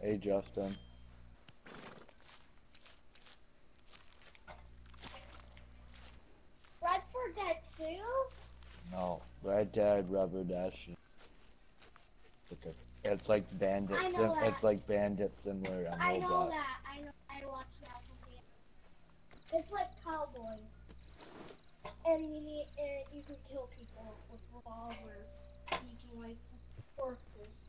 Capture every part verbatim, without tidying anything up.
Hey, Justin. Red for Dead two? No, Red Dead Redemption. Okay. It's like Bandit. I know Sim that. it's like Bandit similar on I know Roblox. that. I know. I watched that movie. It's like cowboys, and you need and you can kill people with revolvers. You can like horses.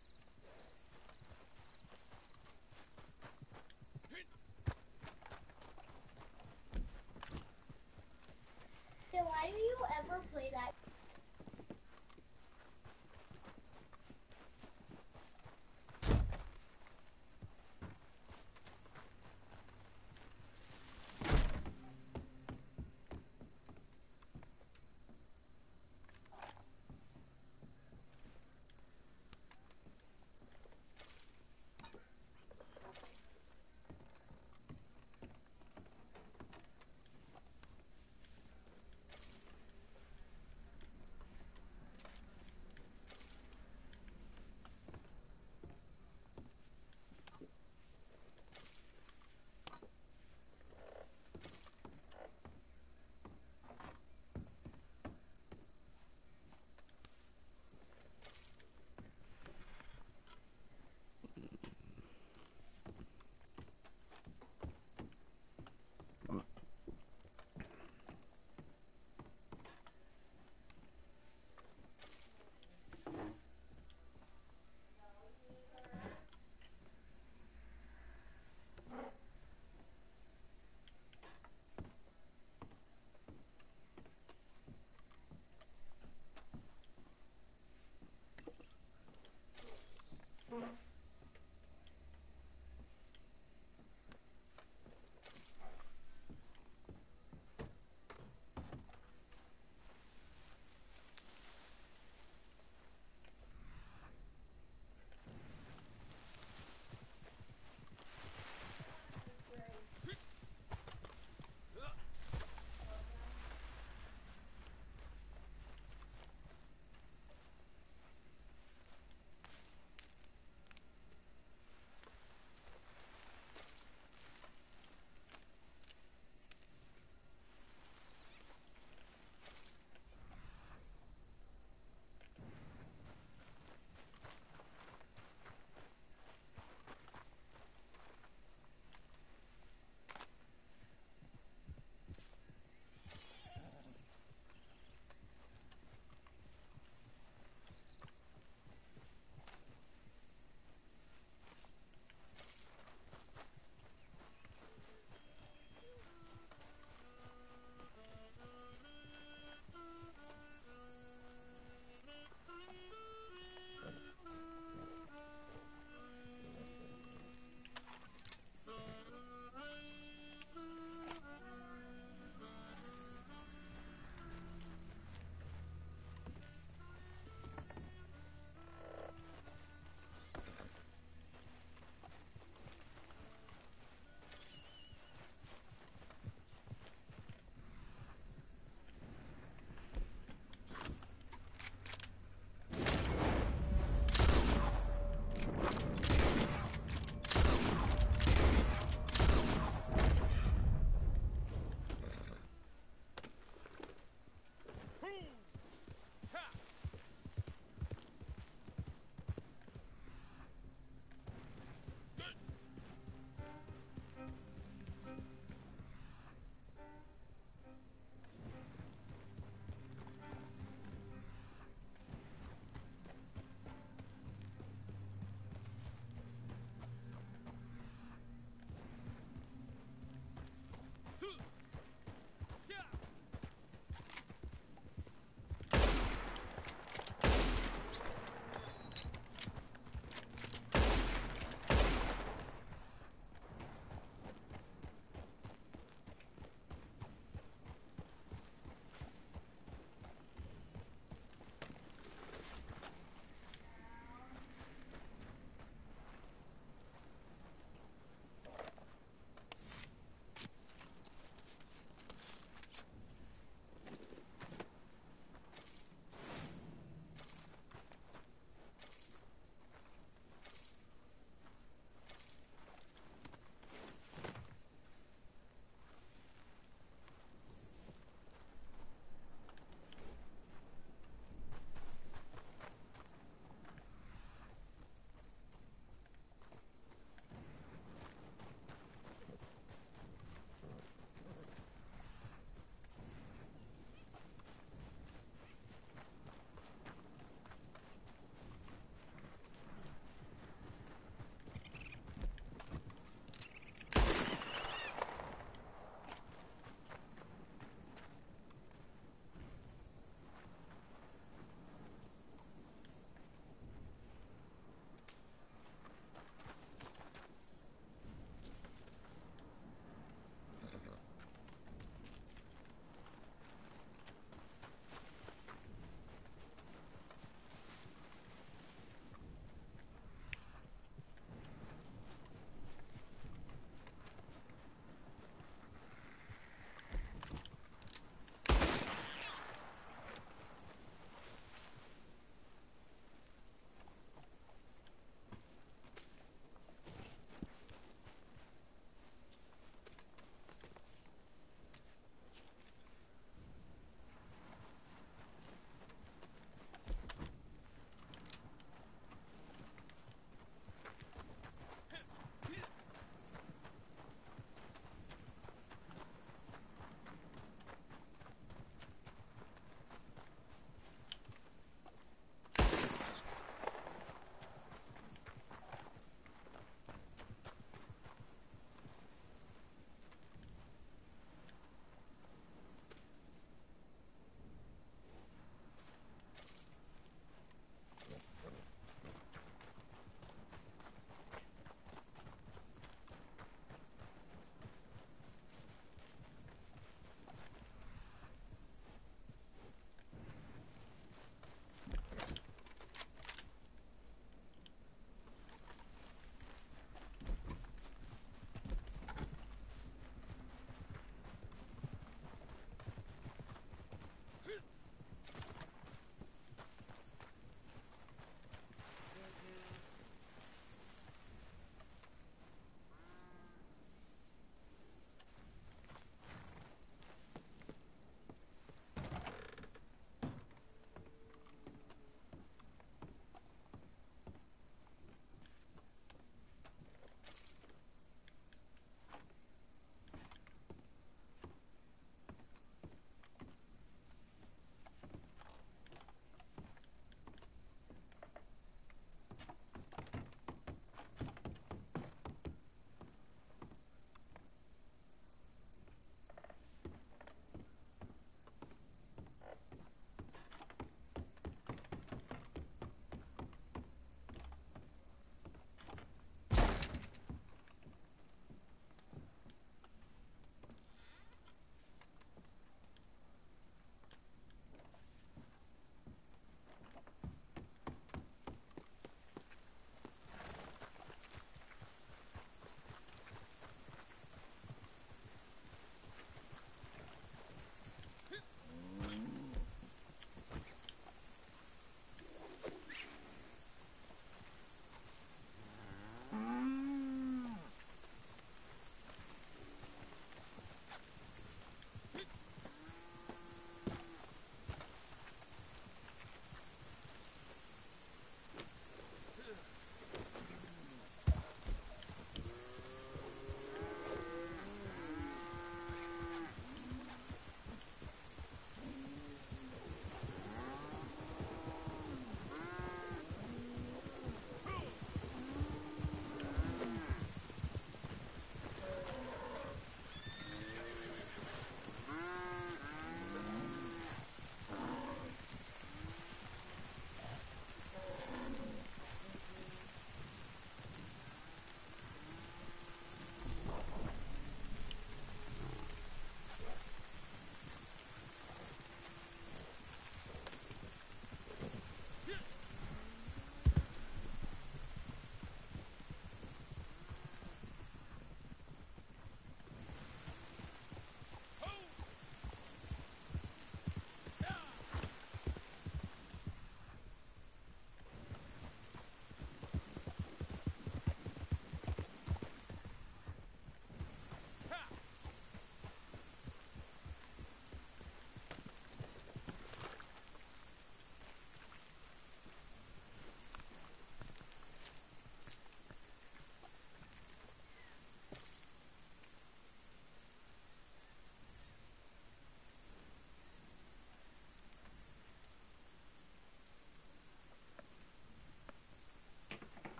So why do you ever play that?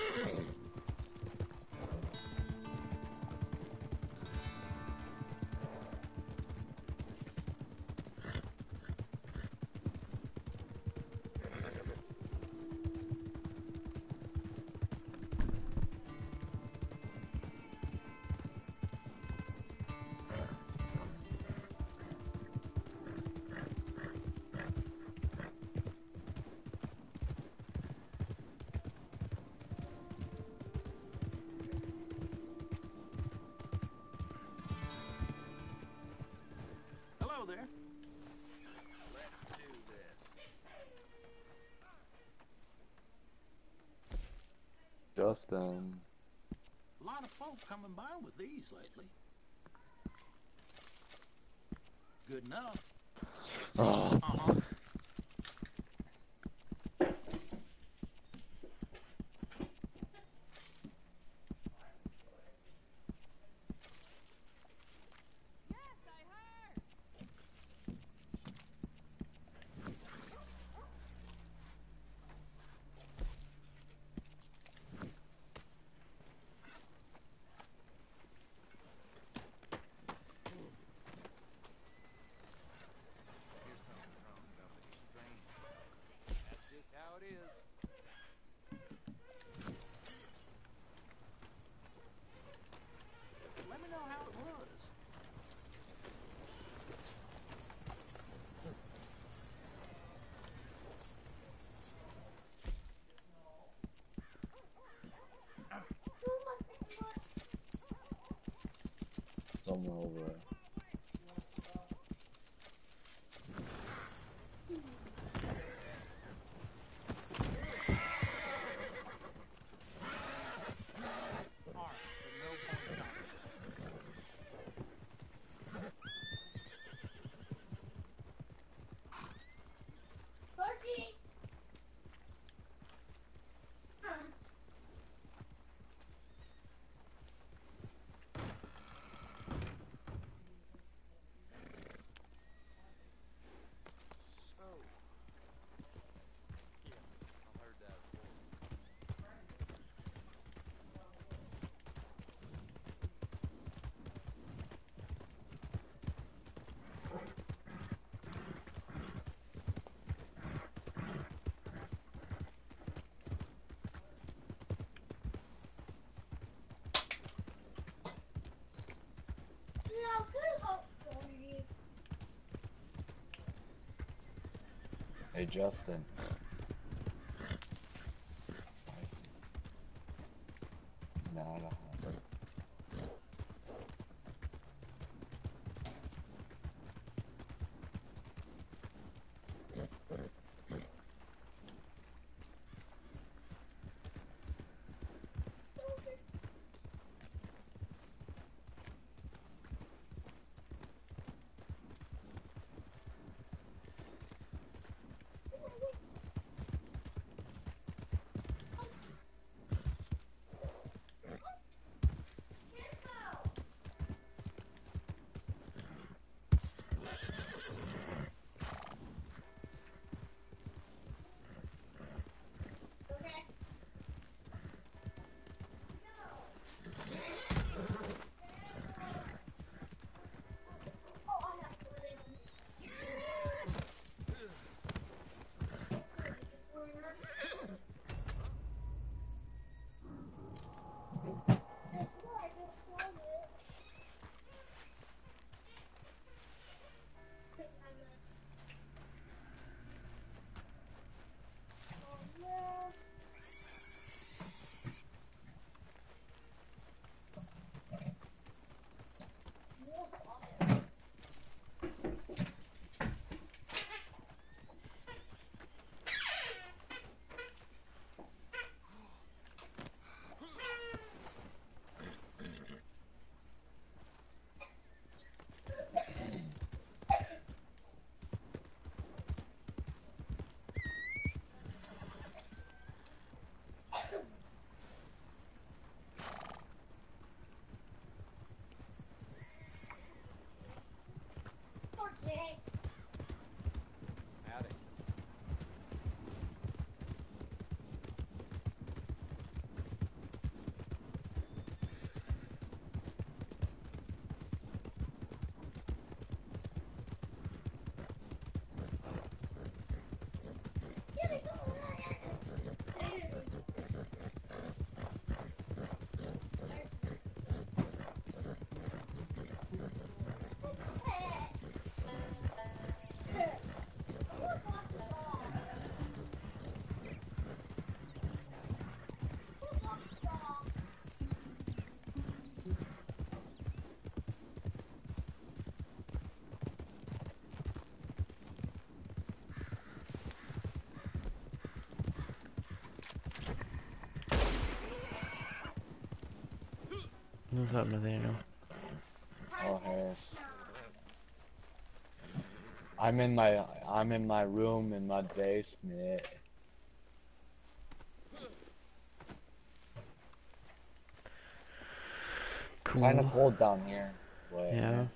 Hello there. Let's do this. Justin. A lot of folk coming by with these lately. Good enough. Oh. Uh-huh. Here's something wrong about the strange. That's just how it is. Let me know how it was. Somewhere over there. All right, but no point talking. Bertie! So. Yeah, I heard that before. Now, good hope for you. Hey, Justin. Nah, I don't have it. What's up, Nathaniel? Oh, hey. I'm in my I'm in my room in my basement. Cool. Kind of cold down here. But Yeah.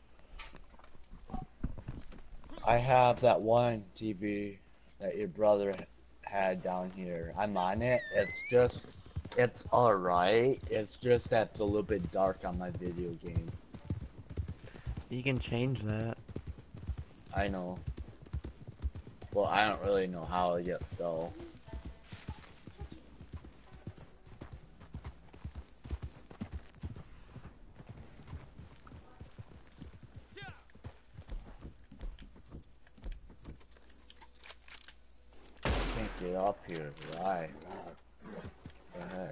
I have that one T V that your brother had down here. I'm on it. It's just, it's alright. It's just that it's a little bit dark on my video game. You can change that. I know. Well, I don't really know how yet, though. Can't get up here. Why? What the heck?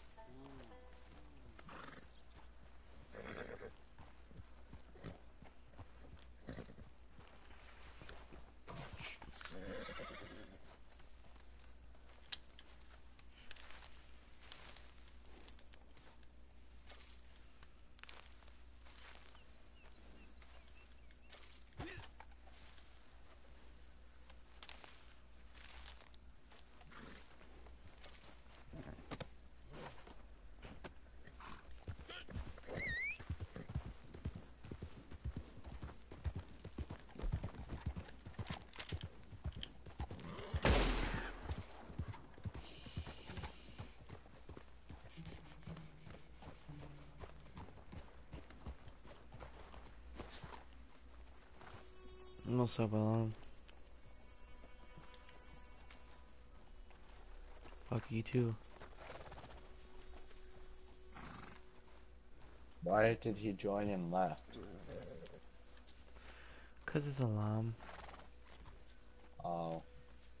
What's up, Alan? Fuck you too. Why did he join and left? Cause it's Alam. Oh.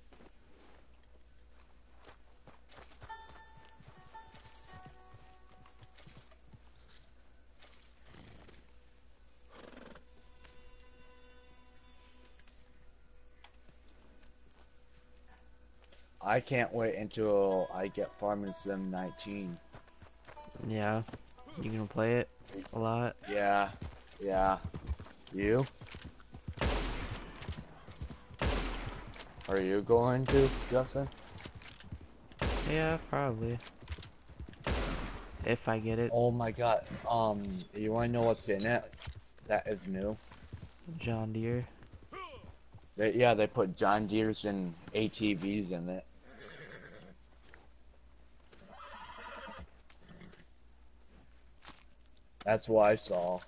I can't wait until I get Farming Sim nineteen. Yeah. You gonna play it a lot? Yeah, yeah. You? Are you going to, Justin? Yeah, probably. If I get it. Oh my god, um, you wanna know what's in it? That is new. John Deere. They, yeah, they put John Deere's and A T Vs in it. That's what I saw.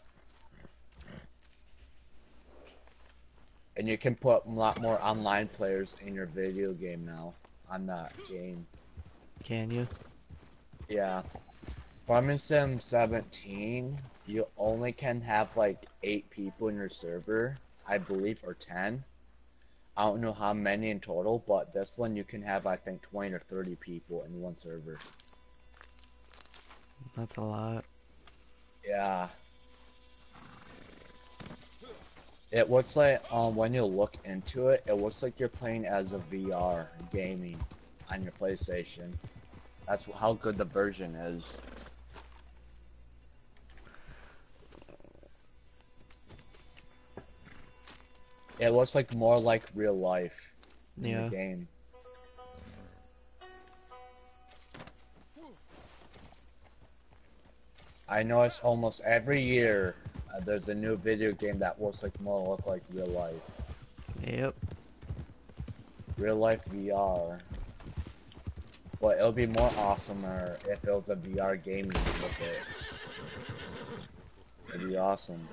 And you can put a lot more online players in your video game now. On that game. Can you? Yeah. Farming Sim seventeen, you only can have like eight people in your server, I believe, or ten. I don't know how many in total, but this one you can have, I think, twenty or thirty people in one server. That's a lot. Yeah. It looks like, um, when you look into it, it looks like you're playing as a V R gaming on your PlayStation. That's how good the version is. It looks like more like real life in Yeah. the game. I notice almost every year uh, there's a new video game that looks like more look like real life. Yep. Real life V R. But it'll be more awesomer if it was a V R gaming with it. It'd be awesome.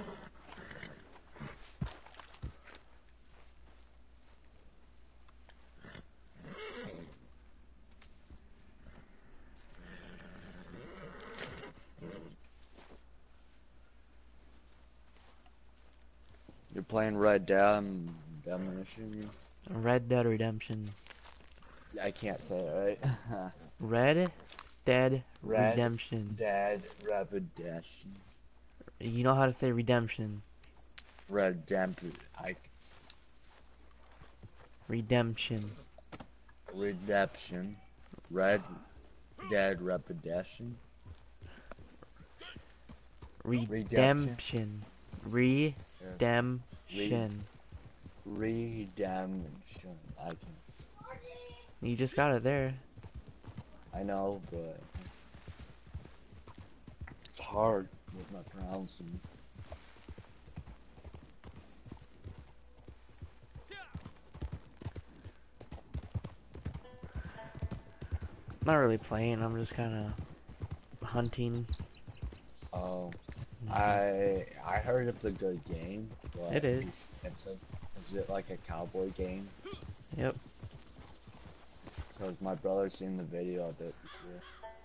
You're playing Red Dead Demolition? Red Dead Redemption. I can't say it right. Red Dead Red Redemption. Dead Redemption. You know how to say redemption. Redemption. I Redemption. Redemption. Red Dead Redemption. Redemption. Redemption. Redemption. I can. You just got it there. I know, but it's hard with my pronouncing. Not really playing, I'm just kind of hunting. Oh, I I heard it's a good game. But It is. It's a, is it like a cowboy game? Yep. Because my brother's seen the video of it before.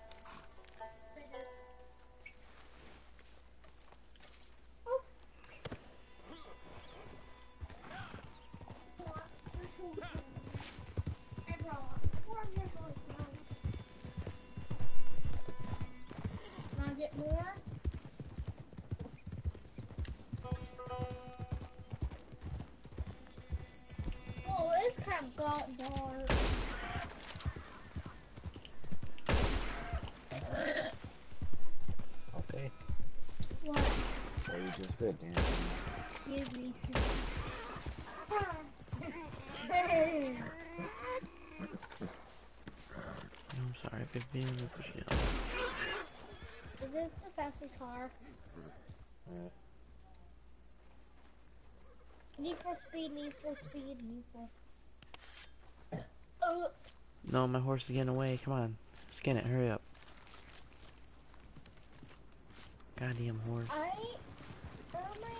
Can I get more? Oh, it's kind of got dark. Okay. What? What you just did, Dan. Excuse me. I'm sorry, fifteen. Is this the fastest car? Yeah. Need for speed, need for speed, need for speed. Oh, No, my horse is getting away. Come on. Skin it. Hurry up. Goddamn horse. I... Oh my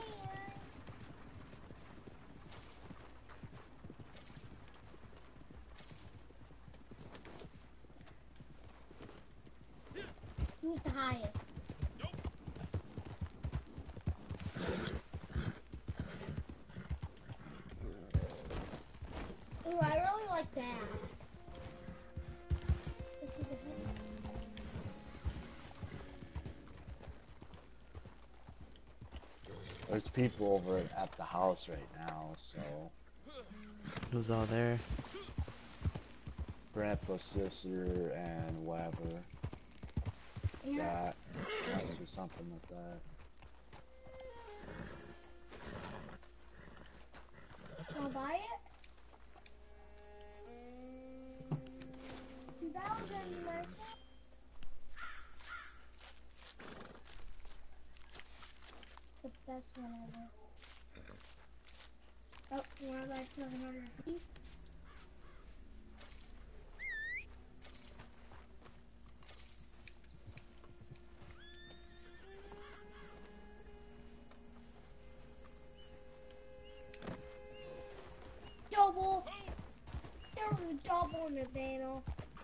God. Who's the highest? Ooh, I really like that. This is the There's people over at the house right now, so Who's all there? grandpa, sister, and whatever. Yeah. That, that's or something like that. Wanna buy it? Two thousand, you might as well. The best one ever. Oh, you wanna buy seven hundred fifty? Double! There was a double in the panel.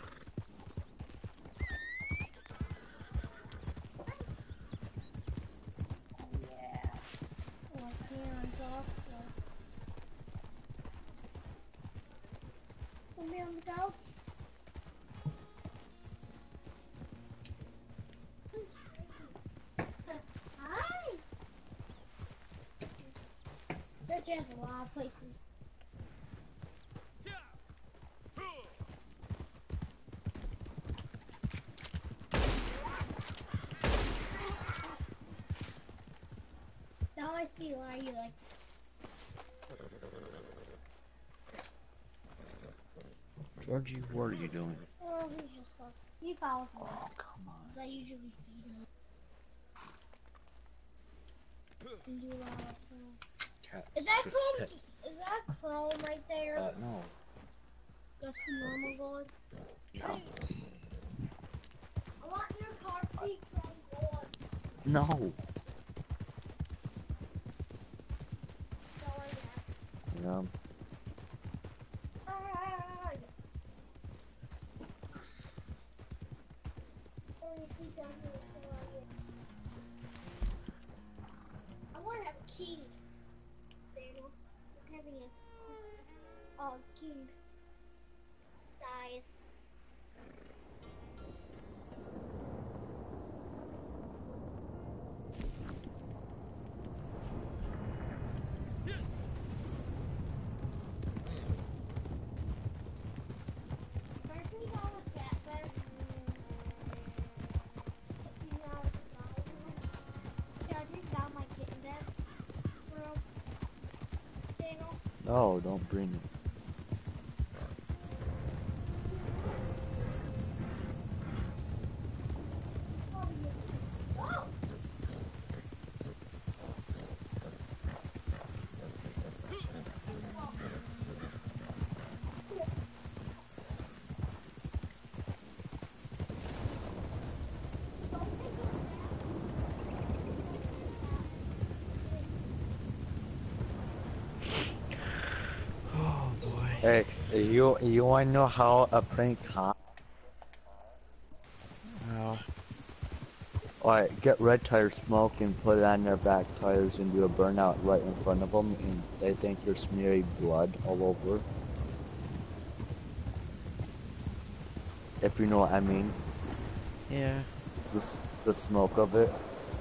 Yeah. Oh, my hands off still. Want me on the go? Hi! There's just a lot of places. Now I see why you like. Georgie, what are you doing? Oh, he's just like. He follows me. Oh, come on. Because I usually feed him. And do that also. Cat. Is that Just Chrome? pet. Is that Chrome right there? Uh, no. Just the normal gold? No. I want your car to be Chrome gold. No. So I guess. Yeah. Ah, or if we don't do it, so I guess. I want to have a king. Daniel. I'm having a uh, king size. thirty dollars cat bed. Let's see how it's going. Oh, don't bring it. Oh boy. Hey, you you wanna know how a prank cop? Oh. Alright, get red tire smoke and put it on their back tires and do a burnout right in front of them, and they think you're smearing blood all over. If you know what I mean. Yeah. The s- the smoke of it.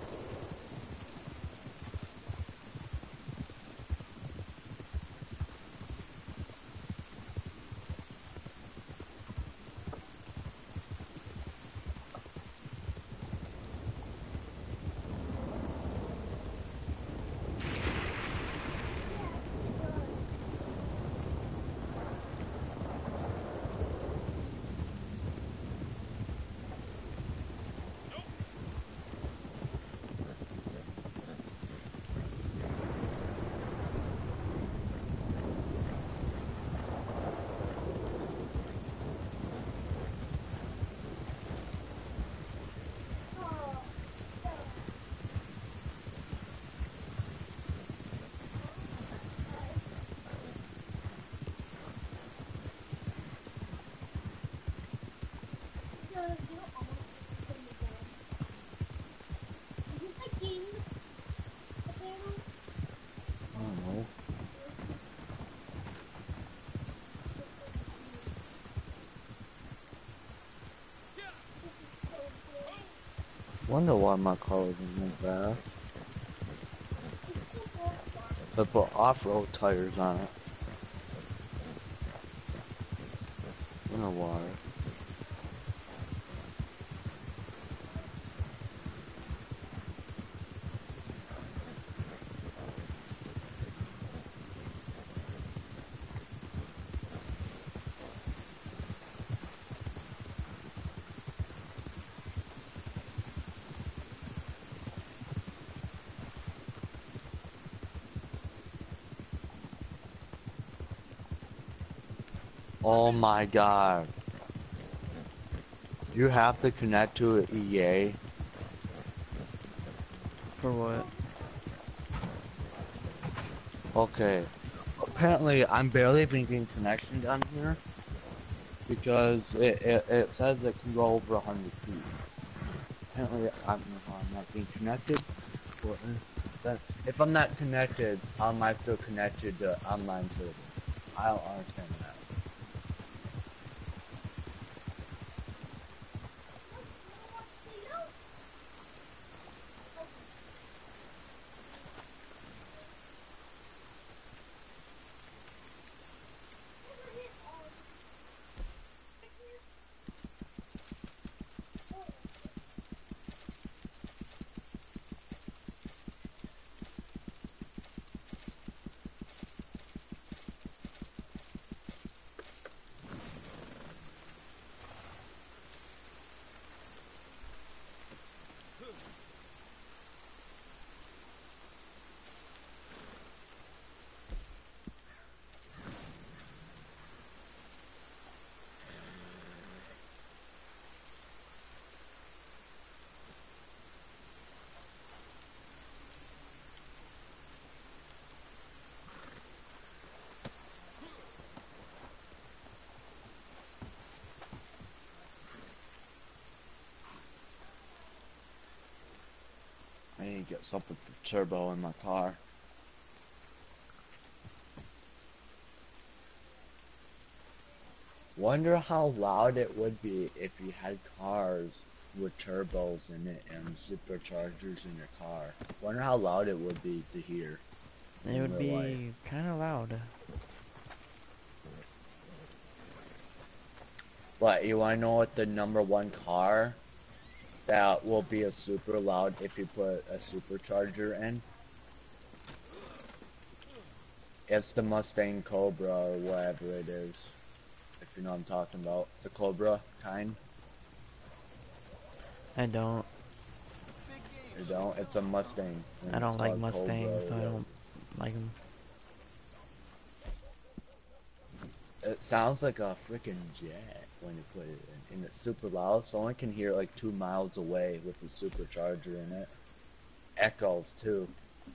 I don't know. Wonder why my car isn't that bad. I put off-road tires on it. Wonder why. Oh my god. You have to connect to an E A. For what? Okay. Apparently, I'm barely making connection down here because it, it, it says it can go over one hundred feet. Apparently, I'm, I'm not being connected. Or, that, if I'm not connected, how am I still connected to online server? I don't understand that. I need to get something for turbo in my car. Wonder how loud it would be if you had cars with turbos in it and superchargers in your car. Wonder how loud it would be to hear It in would real life. be kind of loud. But you wanna know what the number one car that will be a super loud if you put a supercharger in? It's the Mustang Cobra or whatever it is. If you know what I'm talking about. The Cobra kind. I don't. You don't? It's a Mustang. and I it's don't like called Cobra Mustangs, or so I whatever. don't like them. It sounds like a freaking jet when you put it in. And it's super loud. Someone can hear it like two miles away with the supercharger in it. Echoes too.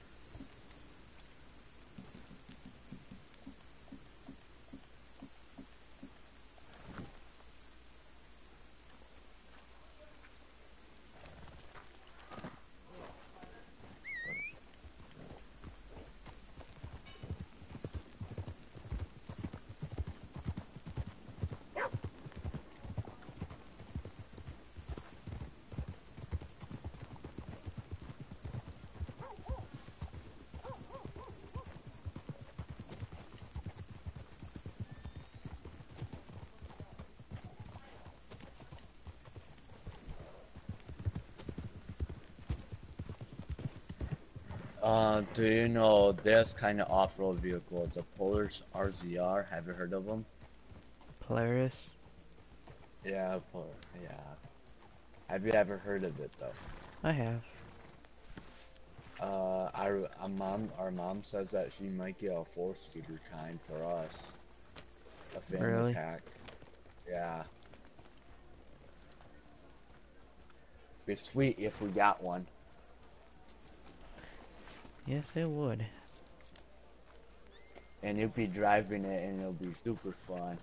Uh, do you know this kind of off-road vehicle? It's a Polaris R Z R. Have you heard of them? Polaris? Yeah, Pol yeah. Have you ever heard of it though? I have. Uh, our, our mom, our mom says that she might get a four-scooter kind for us. A family Really? pack. Yeah. Be sweet if we got one. Yes, it would. And you'll be driving it and it'll be super fun.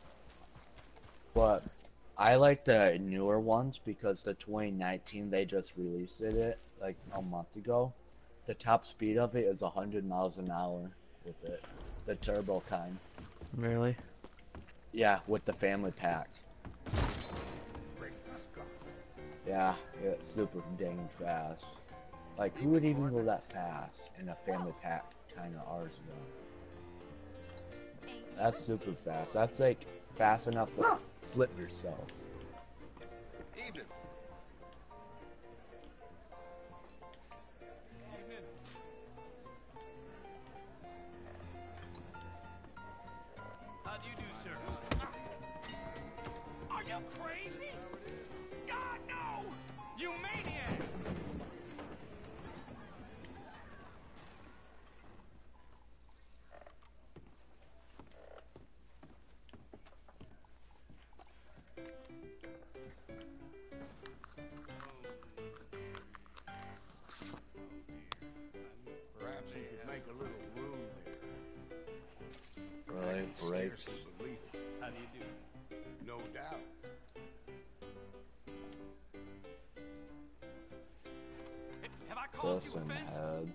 But I like the newer ones because the twenty nineteen they just released it like a month ago. The top speed of it is one hundred miles an hour with it. The turbo kind. Really? Yeah, with the family pack. Yeah, it's super dang fast. Like, who would even go that fast in a family pack kind of R Z R? That's super fast. That's like fast enough to flip yourself. Even. How do you do, sir? Are you crazy? God, no! You maniac! Perhaps you could make a little room there. I Really, can brakes. scarcely believe it. How do you do? No doubt. Hey, have I caused This you in offense? head.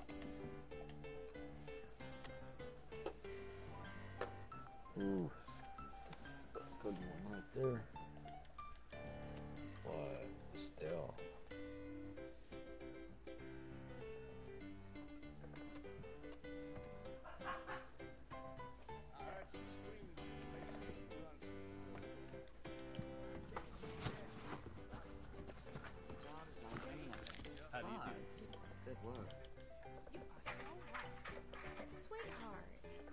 Oof. Good one right there. But still. I heard some screams from the basement and run Strong as my grandmother. How do you do? Hard. Good work. You are so right. Sweetheart.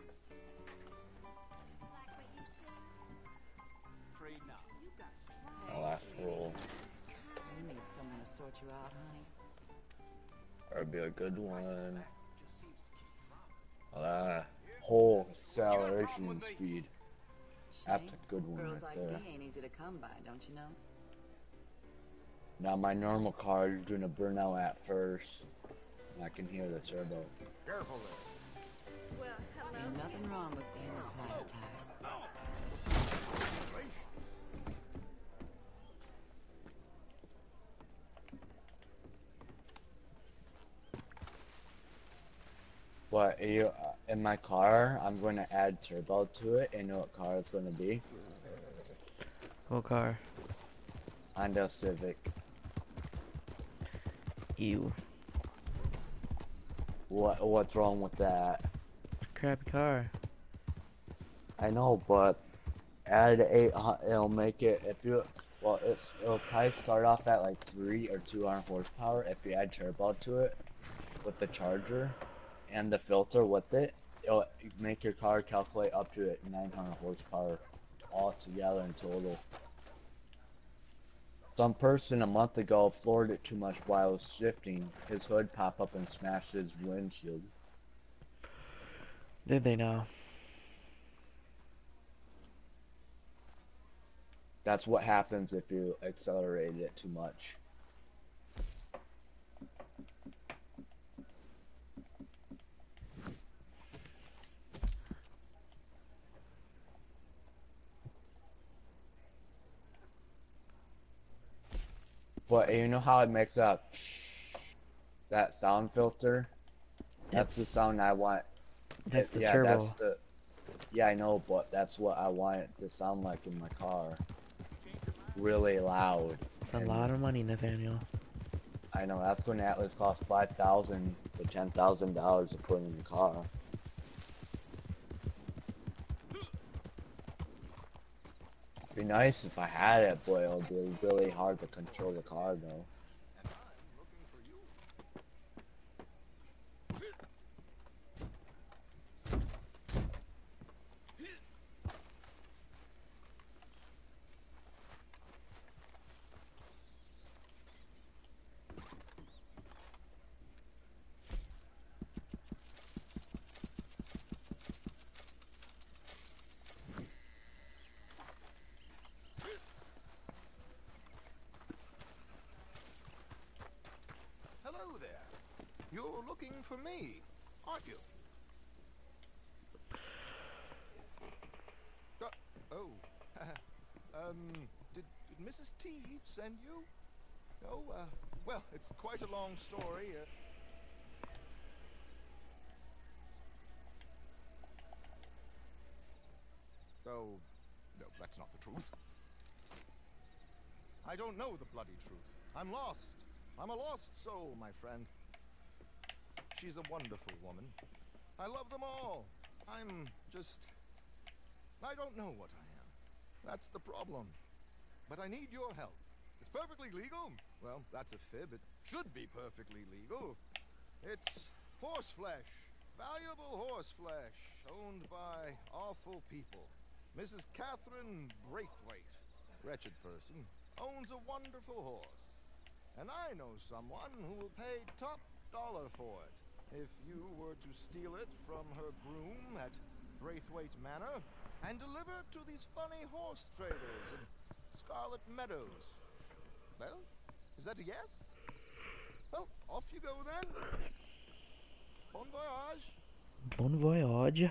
Like what you see? Afraid not. You got strong. My last roll. You need someone to sort you out, honey. That'd be a good one. Just seems to keep dropping. Ah, whole acceleration speed. That's a good one Girls right like there. me ain't easy to come by, don't you know? Now my normal car is doing a burnout at first. And I can hear the turbo. Careful there. Well, hello. Ain't nothing wrong with being a quiet type. But you, uh, in my car, I'm going to add turbo to it. And you know what car it's going to be? What car? Honda Civic. Ew. What? What's wrong with that? Crappy car. I know, but add eight. hu- It'll make it if you. Well, it's it'll probably start off at like three or two hundred horsepower. If you add turbo to it, with the charger and the filter with it, it'll make your car calculate up to nine hundred horsepower altogether in total. Some person a month ago floored it too much while I was shifting. His hood popped up and smashed his windshield. Did they now? That's what happens if you accelerate it too much. But you know how it makes that that sound filter? That's the It's- sound I want. That's the yeah, turbo. That's the, yeah, I know, but that's what I want it to sound like in my car. Really loud. It's a And lot of money, Nathaniel. I know that's going to at least cost five thousand to ten thousand dollars to put in your car. Be nice if I had it, but it'll be really hard to control the car though. Hello there. You're looking for me, aren't you? Uh, oh. um, did, did Missus T send you? Oh, uh, well, it's quite a long story. Uh... Oh, no, that's not the truth. I don't know the bloody truth. I'm lost. I'm a lost soul, my friend. She's a wonderful woman. I love them all. I'm just... I don't know what I am. That's the problem. But I need your help. It's perfectly legal. Well, that's a fib. It should be perfectly legal. It's horse flesh. Valuable horse flesh. Owned by awful people. Missus Catherine Braithwaite, wretched person, owns a wonderful horse. And I know someone who will pay top dollar for it if you were to steal it from her groom at Braithwaite Manor and deliver it to these funny horse traders in Scarlet Meadows. Well, is that a yes? Well, off you go then. Bon voyage. Bon voyage.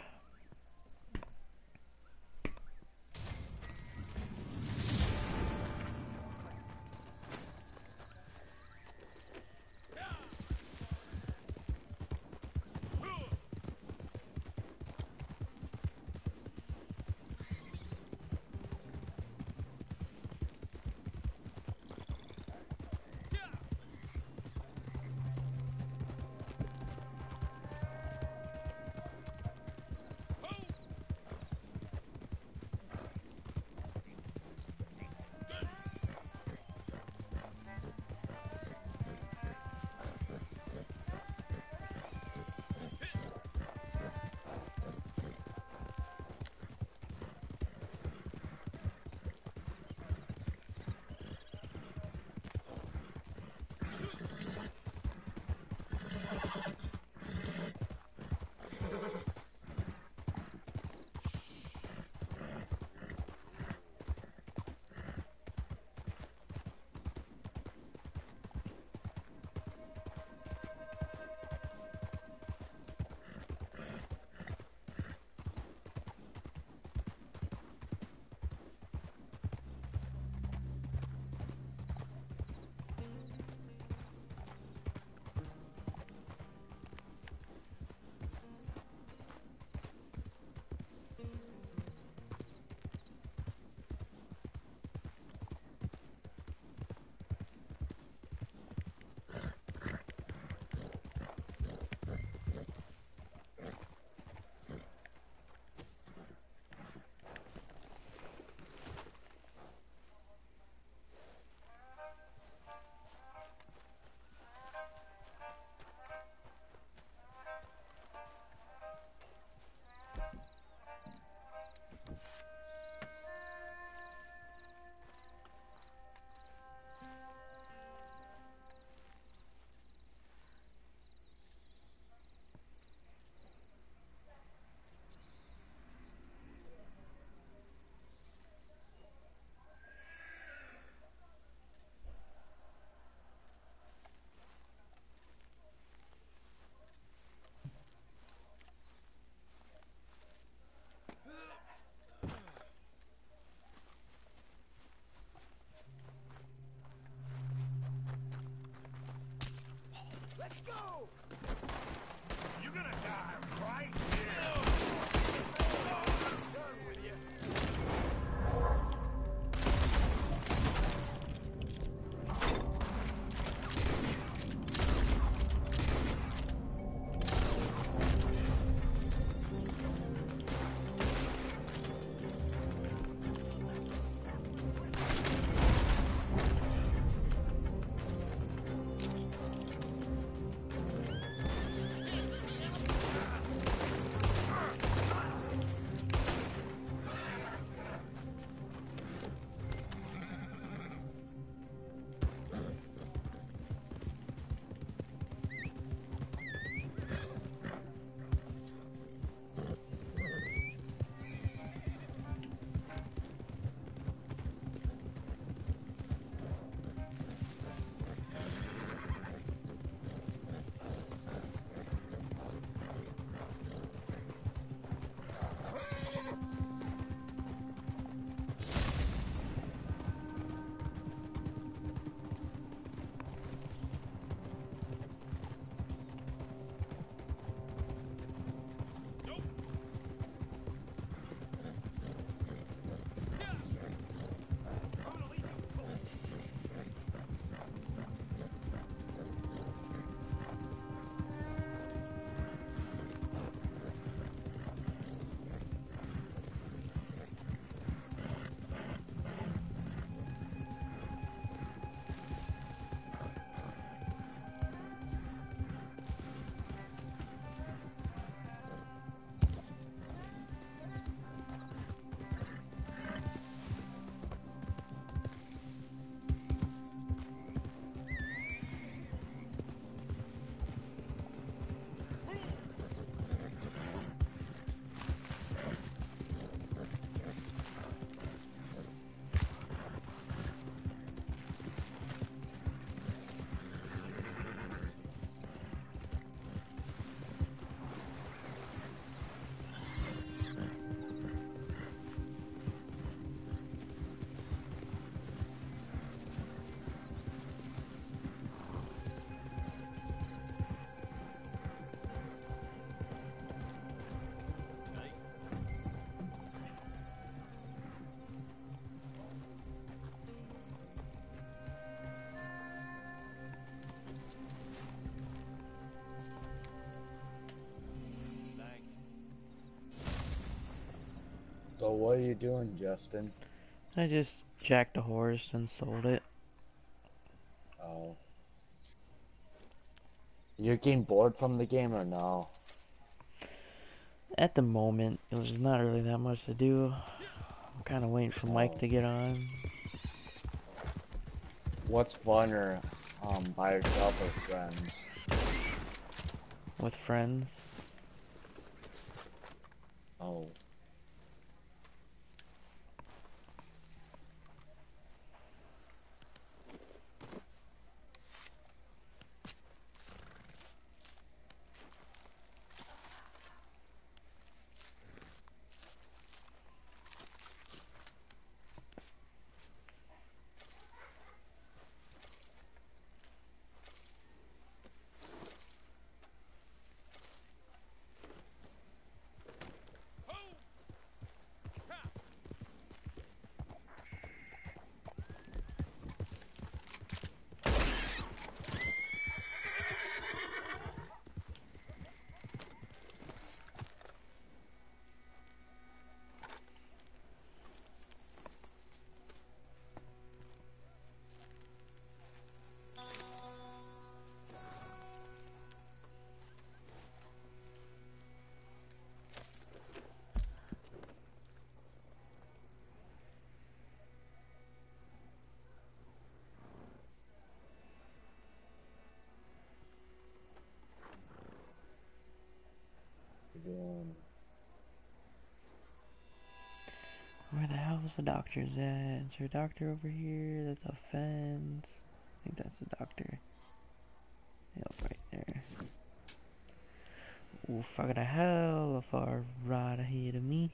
go! You're gonna die, right? Done with you. So what are you doing, Justin? I just jacked a horse and sold it. Oh. You're getting bored from the game or no? At the moment, there's not really that much to do. I'm kind of waiting for Mike Oh. to get on. What's funner, um, by yourself or friends? With friends. Oh. Doing. Where the hell is the doctor's at? Is there a doctor over here? That's a fence. I think that's the doctor. Yep, right there. Oof, I got a hell of a ride ahead of me.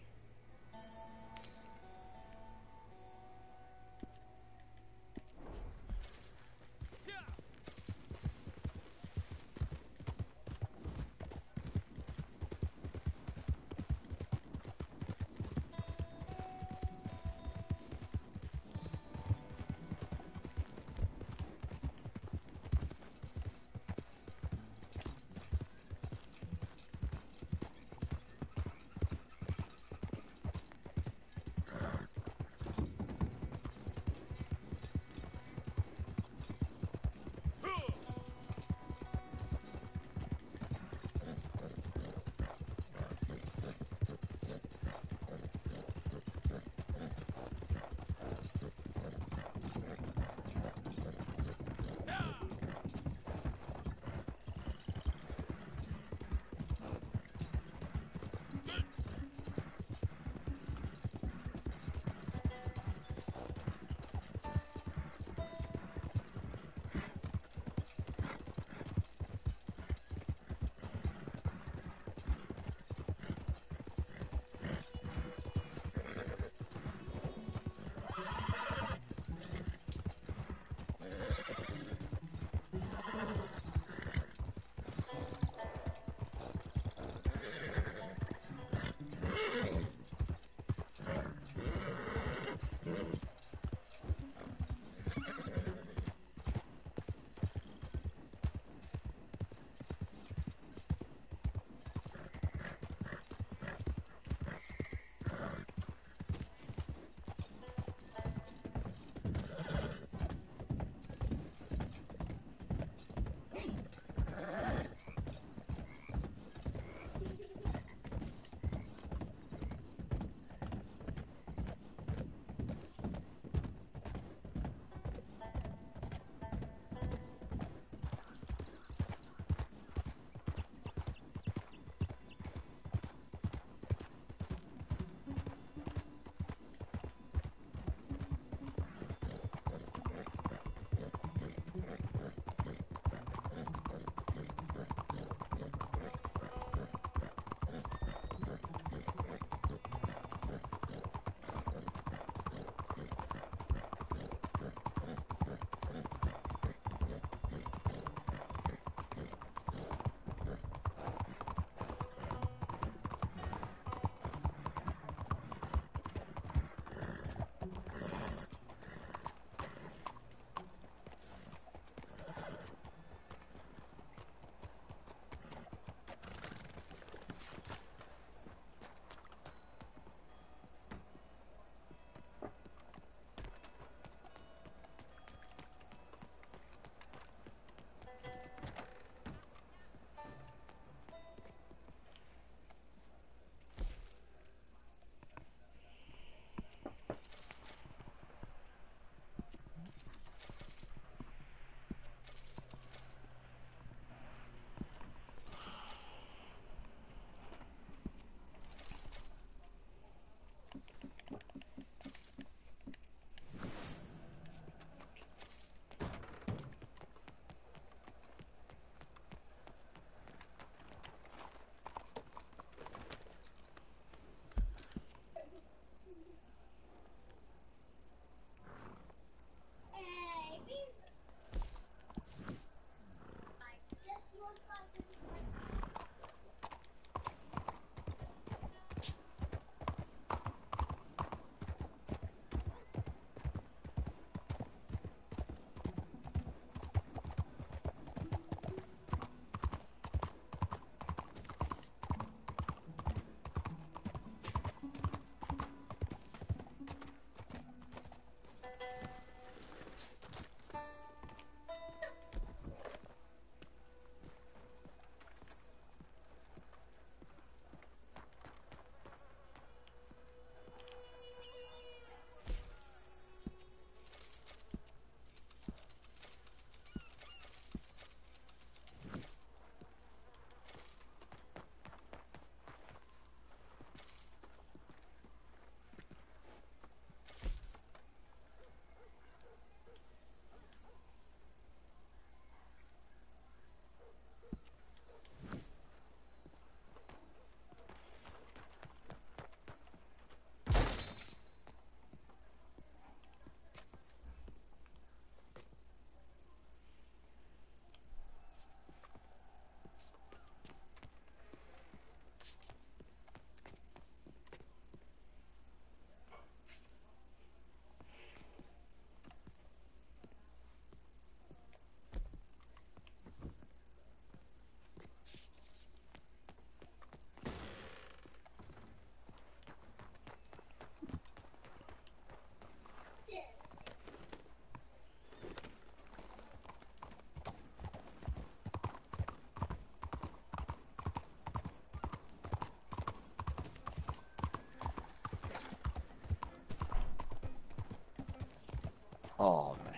Oh man.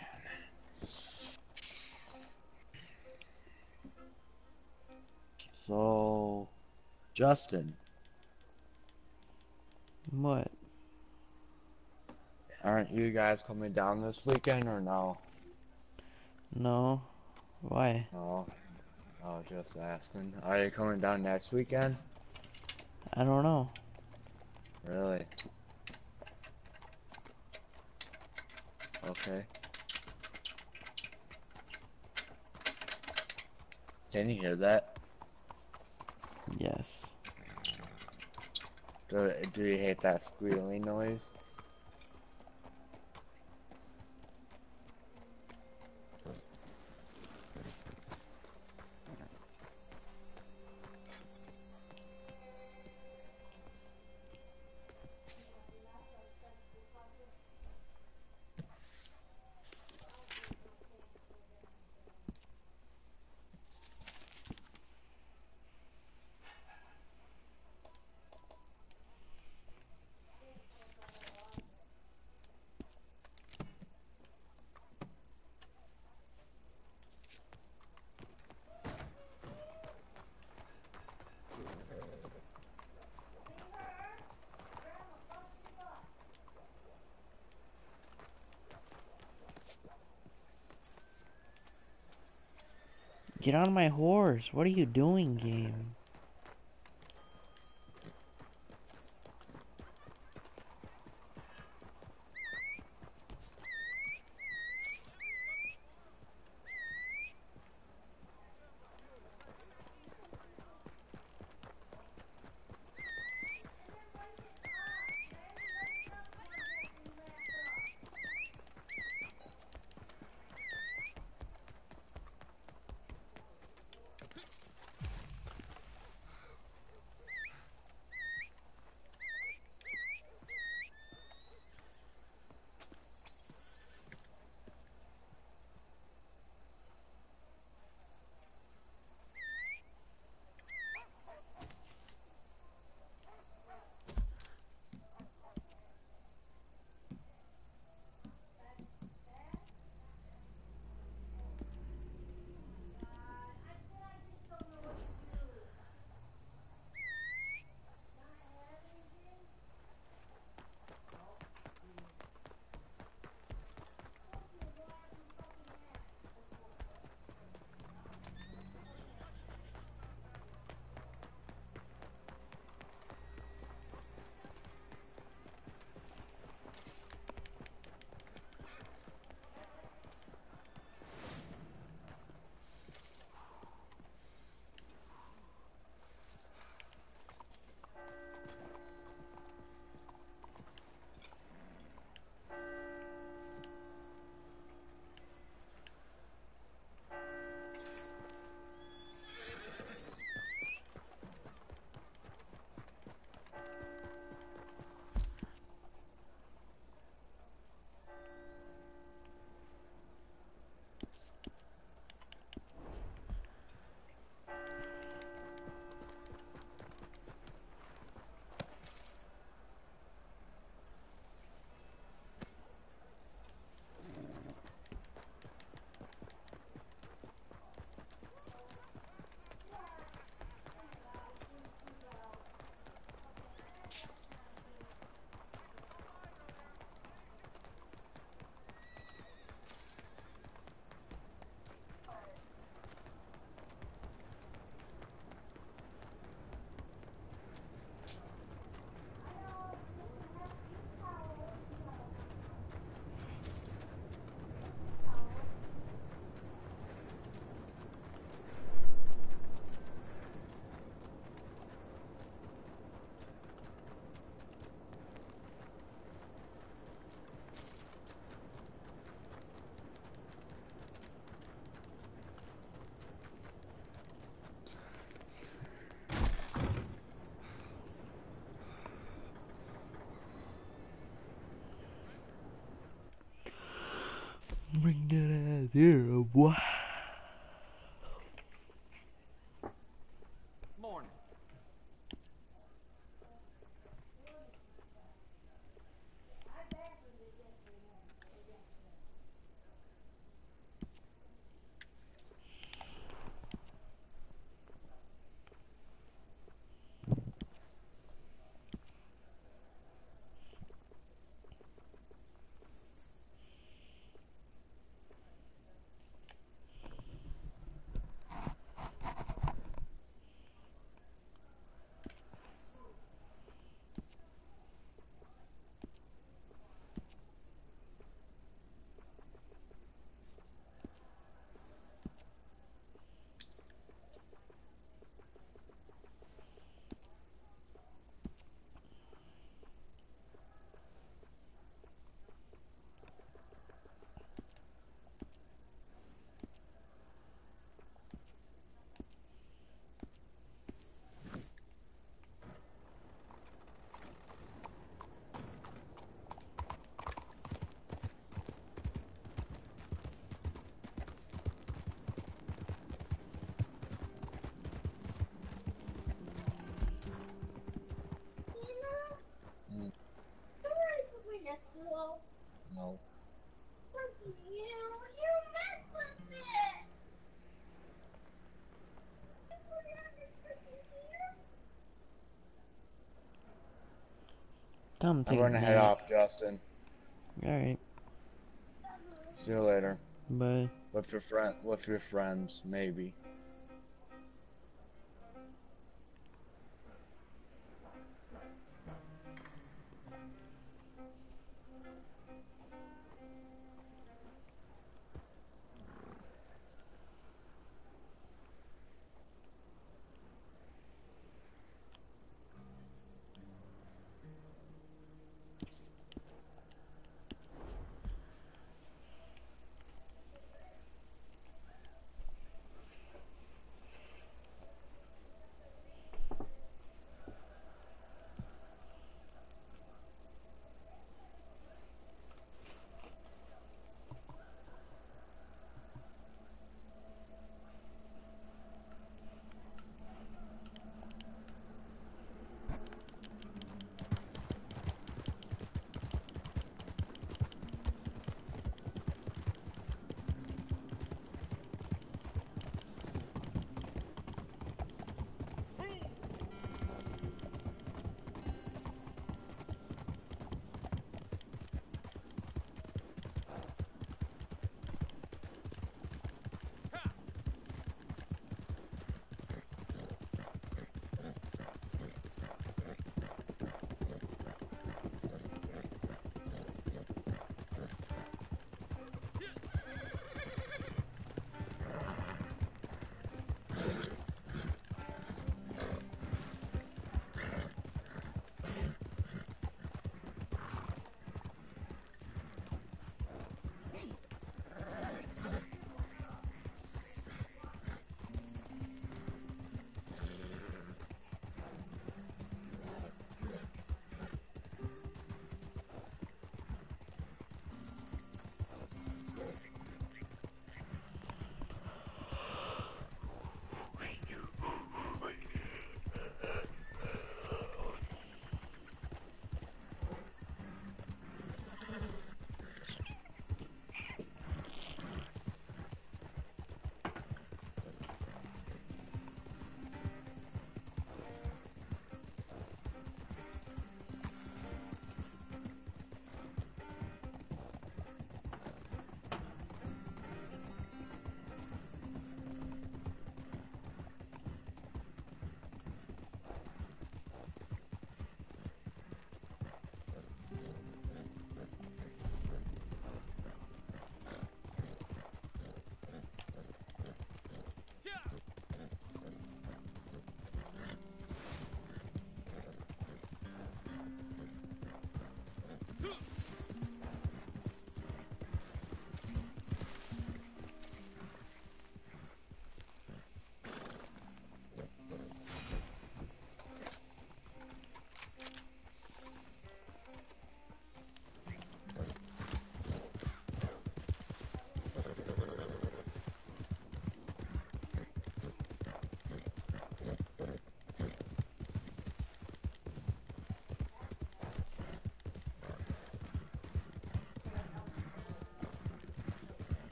So, Justin, What? aren't you guys coming down this weekend or no? No. Why? No. I was just asking. Are you coming down next weekend? I don't know. Really? Okay. Can you hear that? Yes. Do, do you hate that squealing noise? Get on my horse. What are you doing, game? Bring that ass here, boy. Morning. Tell him to take I'm a gonna head nap. off, Justin. Alright, See you later. bye. With your friend, with your friends, maybe.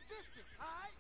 distance, alright?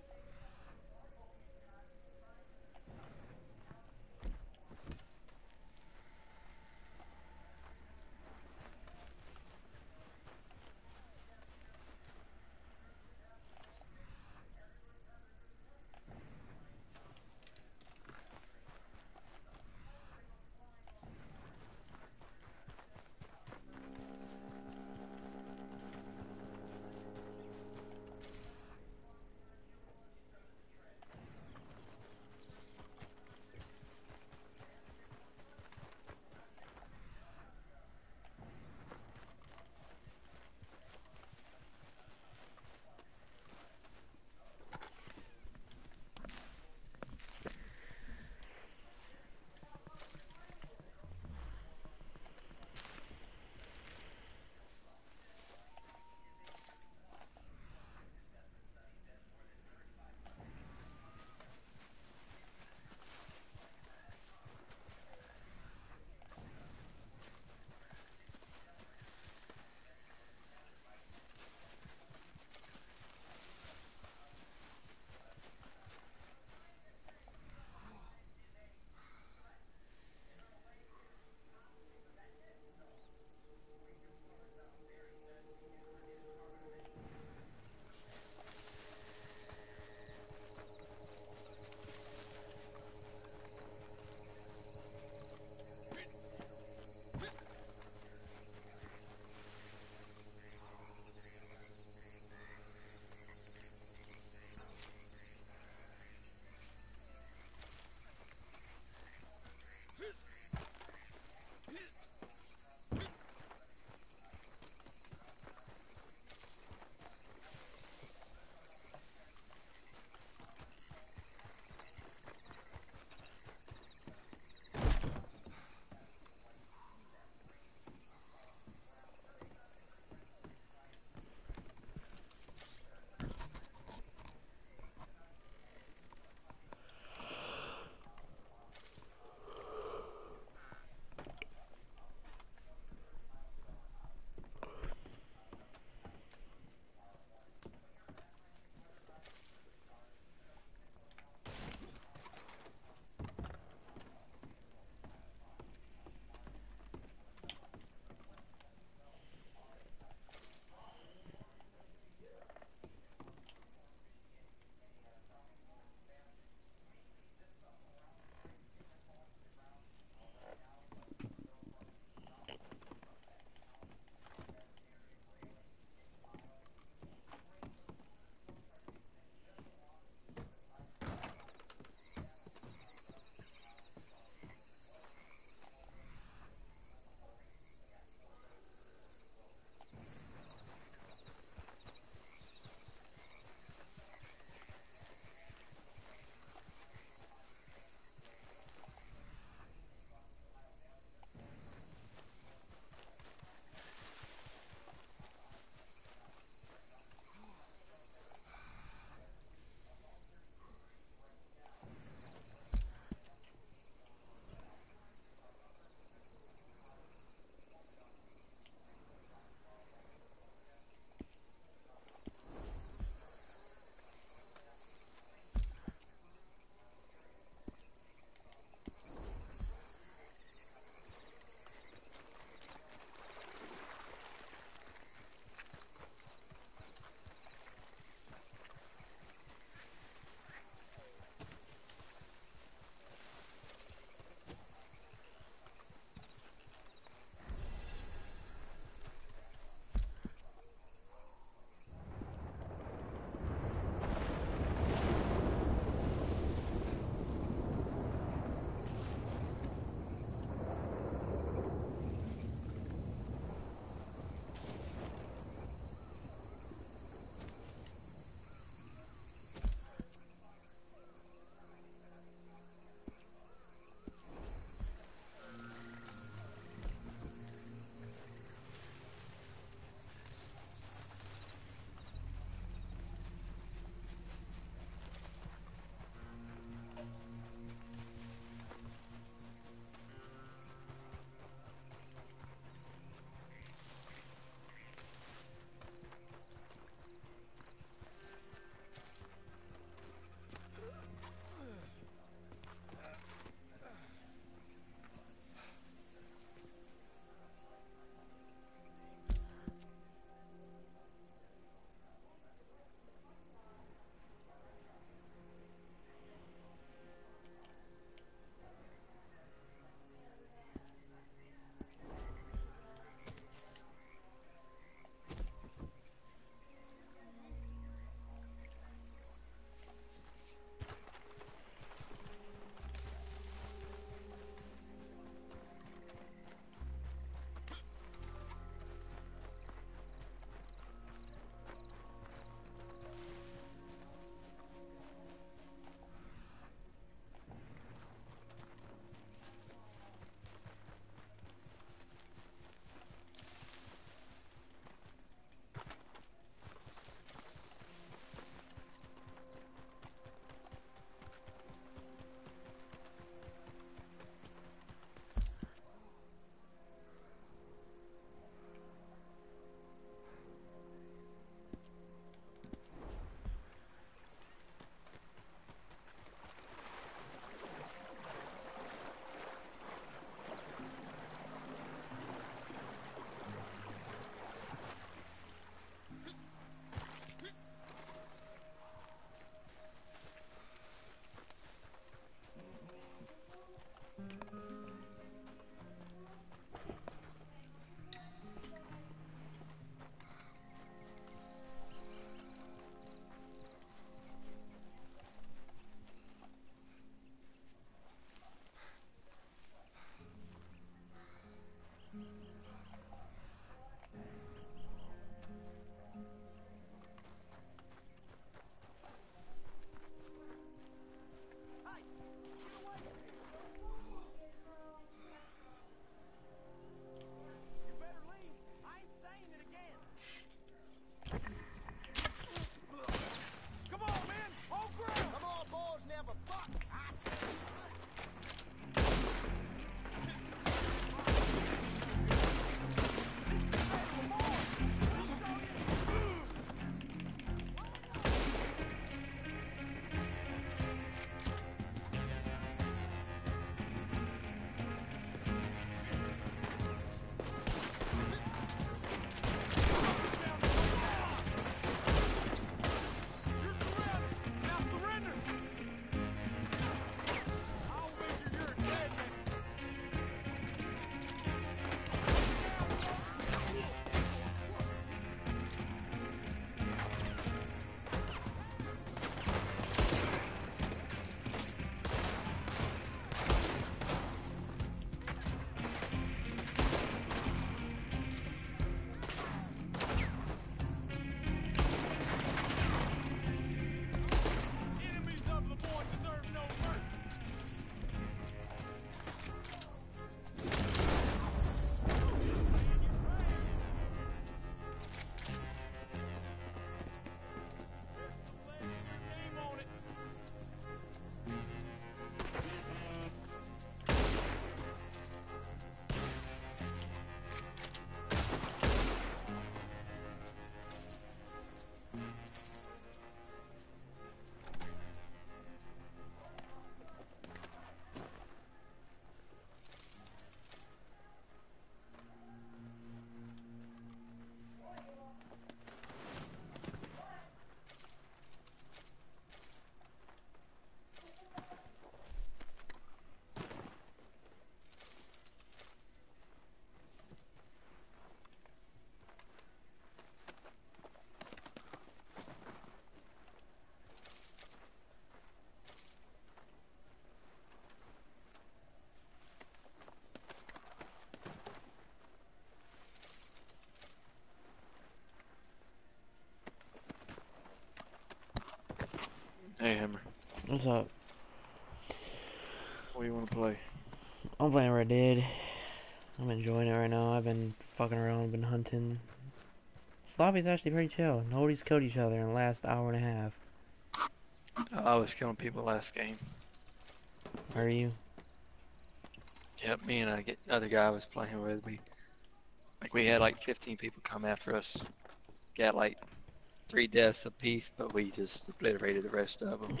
What's up? What do you want to play? I'm playing Red Dead. I'm enjoying it right now. I've been fucking around, been hunting. This lobby's actually pretty chill. Nobody's killed each other in the last hour and a half. I was killing people last game. Are you? Yep, me and a other guy I was playing with, we like we had like fifteen people come after us. Got like three deaths apiece, but we just obliterated the rest of them.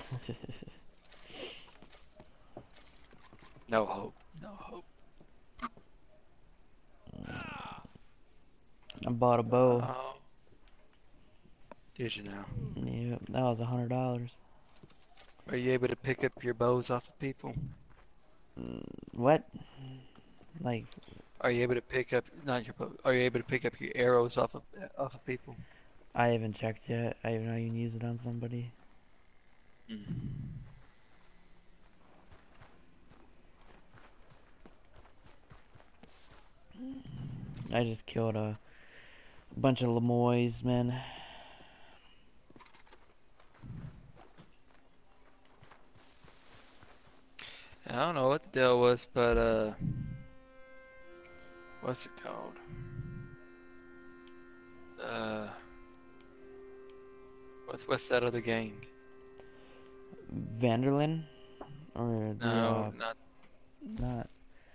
No hope. No hope. I bought a bow. Oh. Did you now? Yeah, that was a hundred dollars. Are you able to pick up your bows off of people? What? Like, Are you able to pick up not your bow? Are you able to pick up your arrows off of off of people? I haven't checked yet. I haven't even used it on somebody. Mm. I just killed a bunch of Lemoy's men. I don't know what the deal was, but uh, what's it called? Uh, what's what's that other gang? Vanderlyn? Or the, No, uh, not not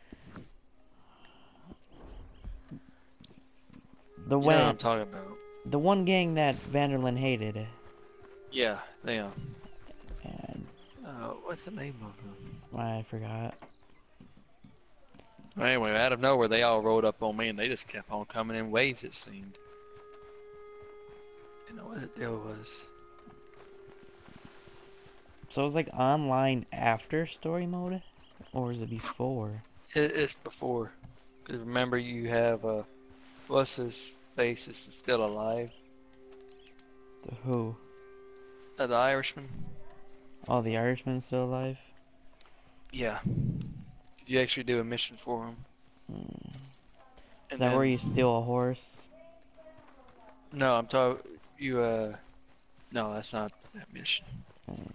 the you know what I'm one, talking about. the one gang that Vanderlyn hated. Yeah, them. And Uh, what's the name of them? I forgot. Well, anyway, out of nowhere, they all rolled up on me, and they just kept on coming in waves. It seemed. You know what the deal was? So it was like online after story mode, or is it before? It, it's before. 'Cause remember, you have uh, what's his face is still alive. The who? Uh, the Irishman. Oh, the Irishman's still alive? Yeah. You actually do a mission for him. Hmm. Is And that where then- you steal a horse? No, I'm talking. You uh, no, that's not that mission. Hmm.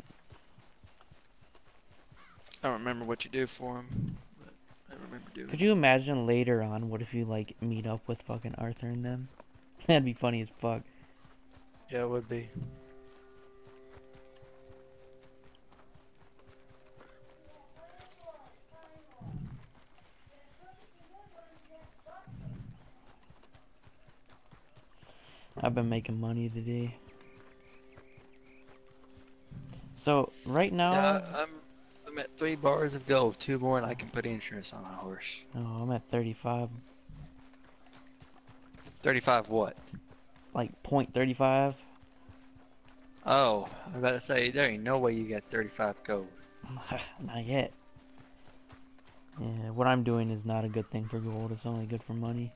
I don't remember what you do for him, but I remember doing. Could you imagine later on, what if you like meet up with fucking Arthur and them? That'd be funny as fuck. Yeah, it would be. I've been making money today. So right now, Yeah, I'm I'm at three bars of gold. Two more, and I can put insurance on my horse. oh, I'm at thirty-five, Thirty-five what? like point thirty-five. Oh, I was about to say there ain't no way you got thirty-five gold. Not yet. Yeah, what I'm doing is not a good thing for gold. It's only good for money.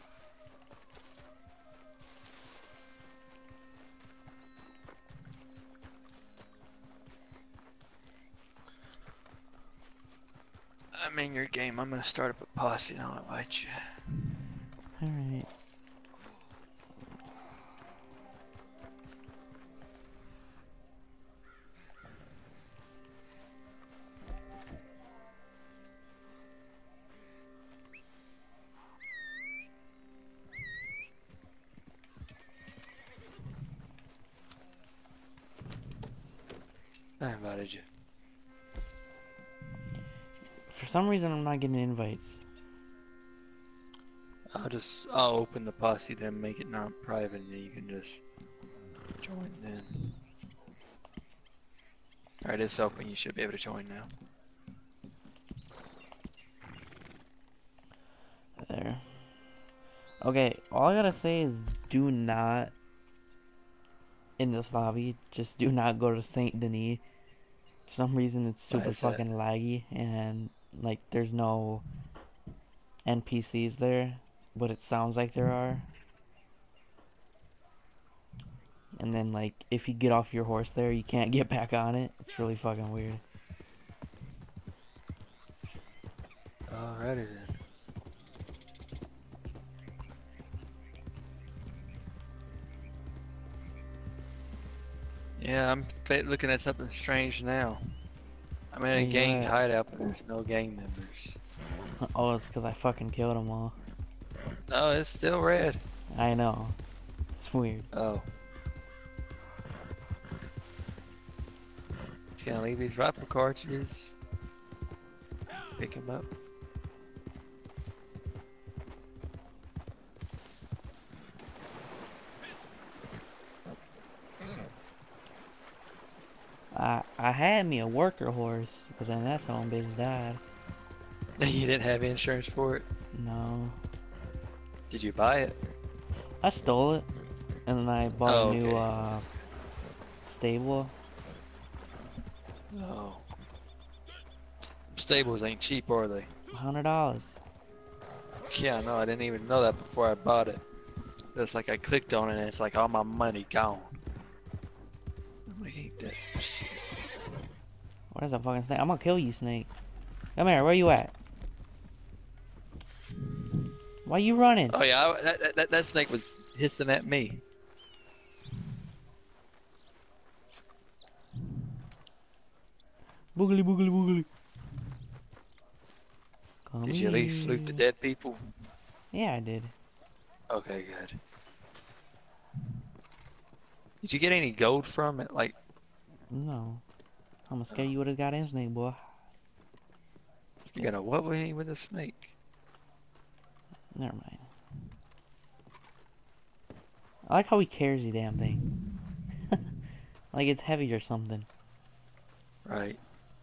I'm in your game. I'm gonna start up a posse, and I'll invite you. All right. I invited you. For some reason, I'm not getting invites. I'll just I'll open the posse, then make it not private, and then you can just join then. Alright, it's open. You should be able to join now. There. Okay, all I gotta say is do not, in this lobby, just do not go to Saint Denis. For some reason, it's Why super is that? fucking laggy, and, like, there's no N P Cs there, but it sounds like there are. And then, like, if you get off your horse there, you can't get back on it. It's really fucking weird. Alrighty then. Yeah, I'm fa- looking at something strange now. I'm in a Where you gang at? hideout, but there's no gang members. Oh, it's because I fucking killed them all. No, it's still red. I know. It's weird. Oh. Just gonna leave these rifle cartridges. Pick them up. I I had me a worker horse, but then that son of a bitch died. You didn't have insurance for it? No. Did you buy it? I stole it, and then I bought Oh, a new okay. uh, That's stable. good. Oh. Stables ain't cheap, are they? Hundred dollars. Yeah, no, I didn't even know that before I bought it. So it's like I clicked on it and it's like all my money gone. I'm like, ain't that some shit? What is that fucking snake? I'm gonna kill you, snake. Come here. Where you at? Why you running? Oh yeah, I, that, that that snake was hissing at me. Boogly boogly boogly. Come Did you at least loot the here. dead people? Yeah, I did. Okay, good. Did you get any gold from it? Like, No. I'm gonna scare you with a goddamn snake, boy. you got a what with me with a snake? Never mind. I like how he carries the damn thing. Like it's heavy or something. Right.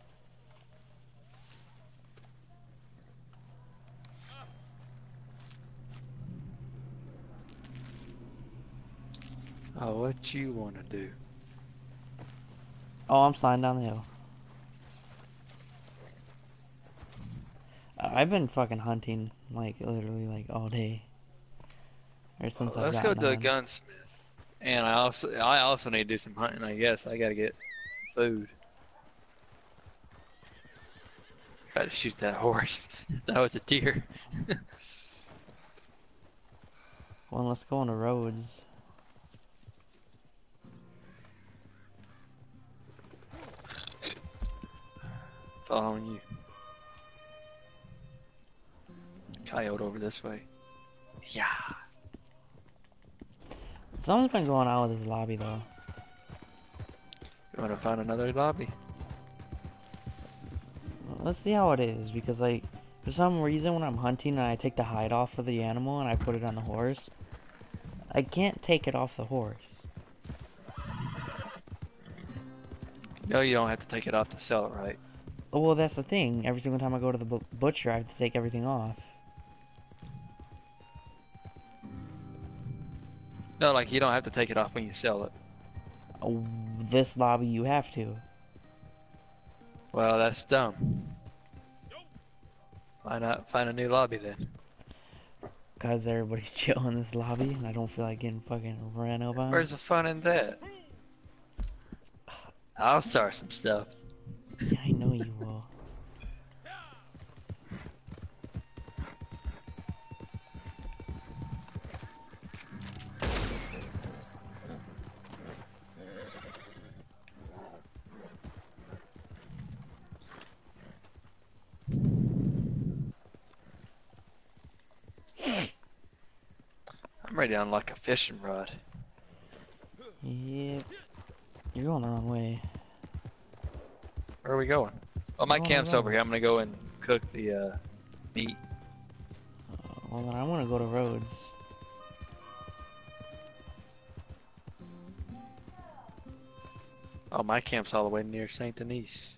Oh, what you wanna do? Oh, I'm sliding down the hill. I- I've been fucking hunting, like, literally, like, all day. Or since I've Let's go gotten to a on. gunsmith. And I also, I also need to do some hunting. I guess I gotta get food. Gotta shoot that horse. No, it's a deer. Well, let's go on the roads. Following you. Coyote over this way. Yeah. Something's been going on with this lobby, though. You wanna find another lobby? Let's see how it is, because, like, for some reason when I'm hunting and I take the hide off of the animal and I put it on the horse, I can't take it off the horse. No, you don't have to take it off to sell it, right? Oh, well, that's the thing. Every single time I go to the bu butcher, I have to take everything off. No, like you don't have to take it off when you sell it. Oh, this lobby, you have to. Well, that's dumb. Why not find a new lobby then? Because everybody's chill in this lobby, and I don't feel like getting fucking ran over. Where's the fun in that? I'll start some stuff. Yeah, I know you will. I'm ready to unlock a fishing rod. Yep. You're going the wrong way. Where are we going? Oh, my Going camp's around. over here. I'm gonna go and cook the uh, meat. Uh, well, then I want to go to Rhodes. Oh, my camp's all the way near Saint Denis.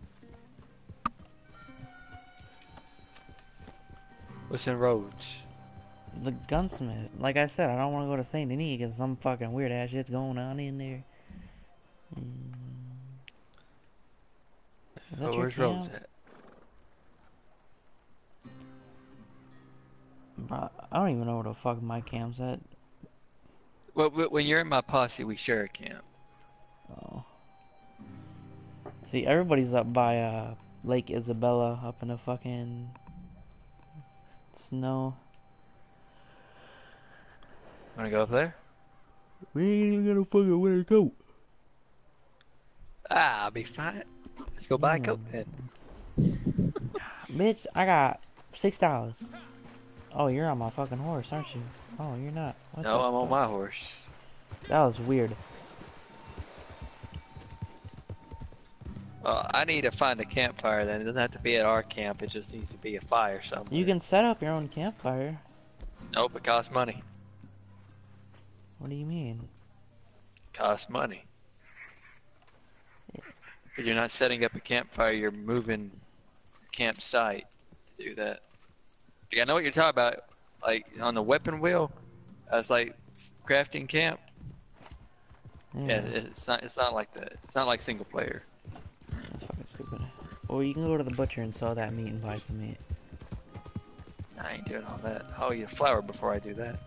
What's in Rhodes? The gunsmith. Like I said, I don't want to go to Saint Denis because some fucking weird ass shit's going on in there. Mm. Is that Oh, your where's Rhodes camp? at? Bro, I don't even know where the fuck my camp's at. Well, wh- when you're in my posse, we share a camp. Oh. See, everybody's up by uh Lake Isabella up in the fucking snow. Wanna go up there? We ain't even gonna fucking wear a coat. Ah, I'll be fine. Let's go buy a Coke then. Bitch, I got six dollars. Oh, you're on my fucking horse, aren't you? Oh, you're not. What No, the I'm on fuck? my horse. That was weird. Well, I need to find a campfire then. It doesn't have to be at our camp. It just needs to be a fire somewhere. You can set up your own campfire. Nope, it costs money. What do you mean? It costs money. If you're not setting up a campfire, you're moving campsite to do that. Yeah, I know what you're talking about. Like on the weapon wheel, that's like crafting camp. Yeah, it's not. It's not like that. It's not like single player. That's fucking stupid. Or you can go to the butcher and sell that meat and buy some meat. I ain't doing all that. I'll eat a flower before I do that.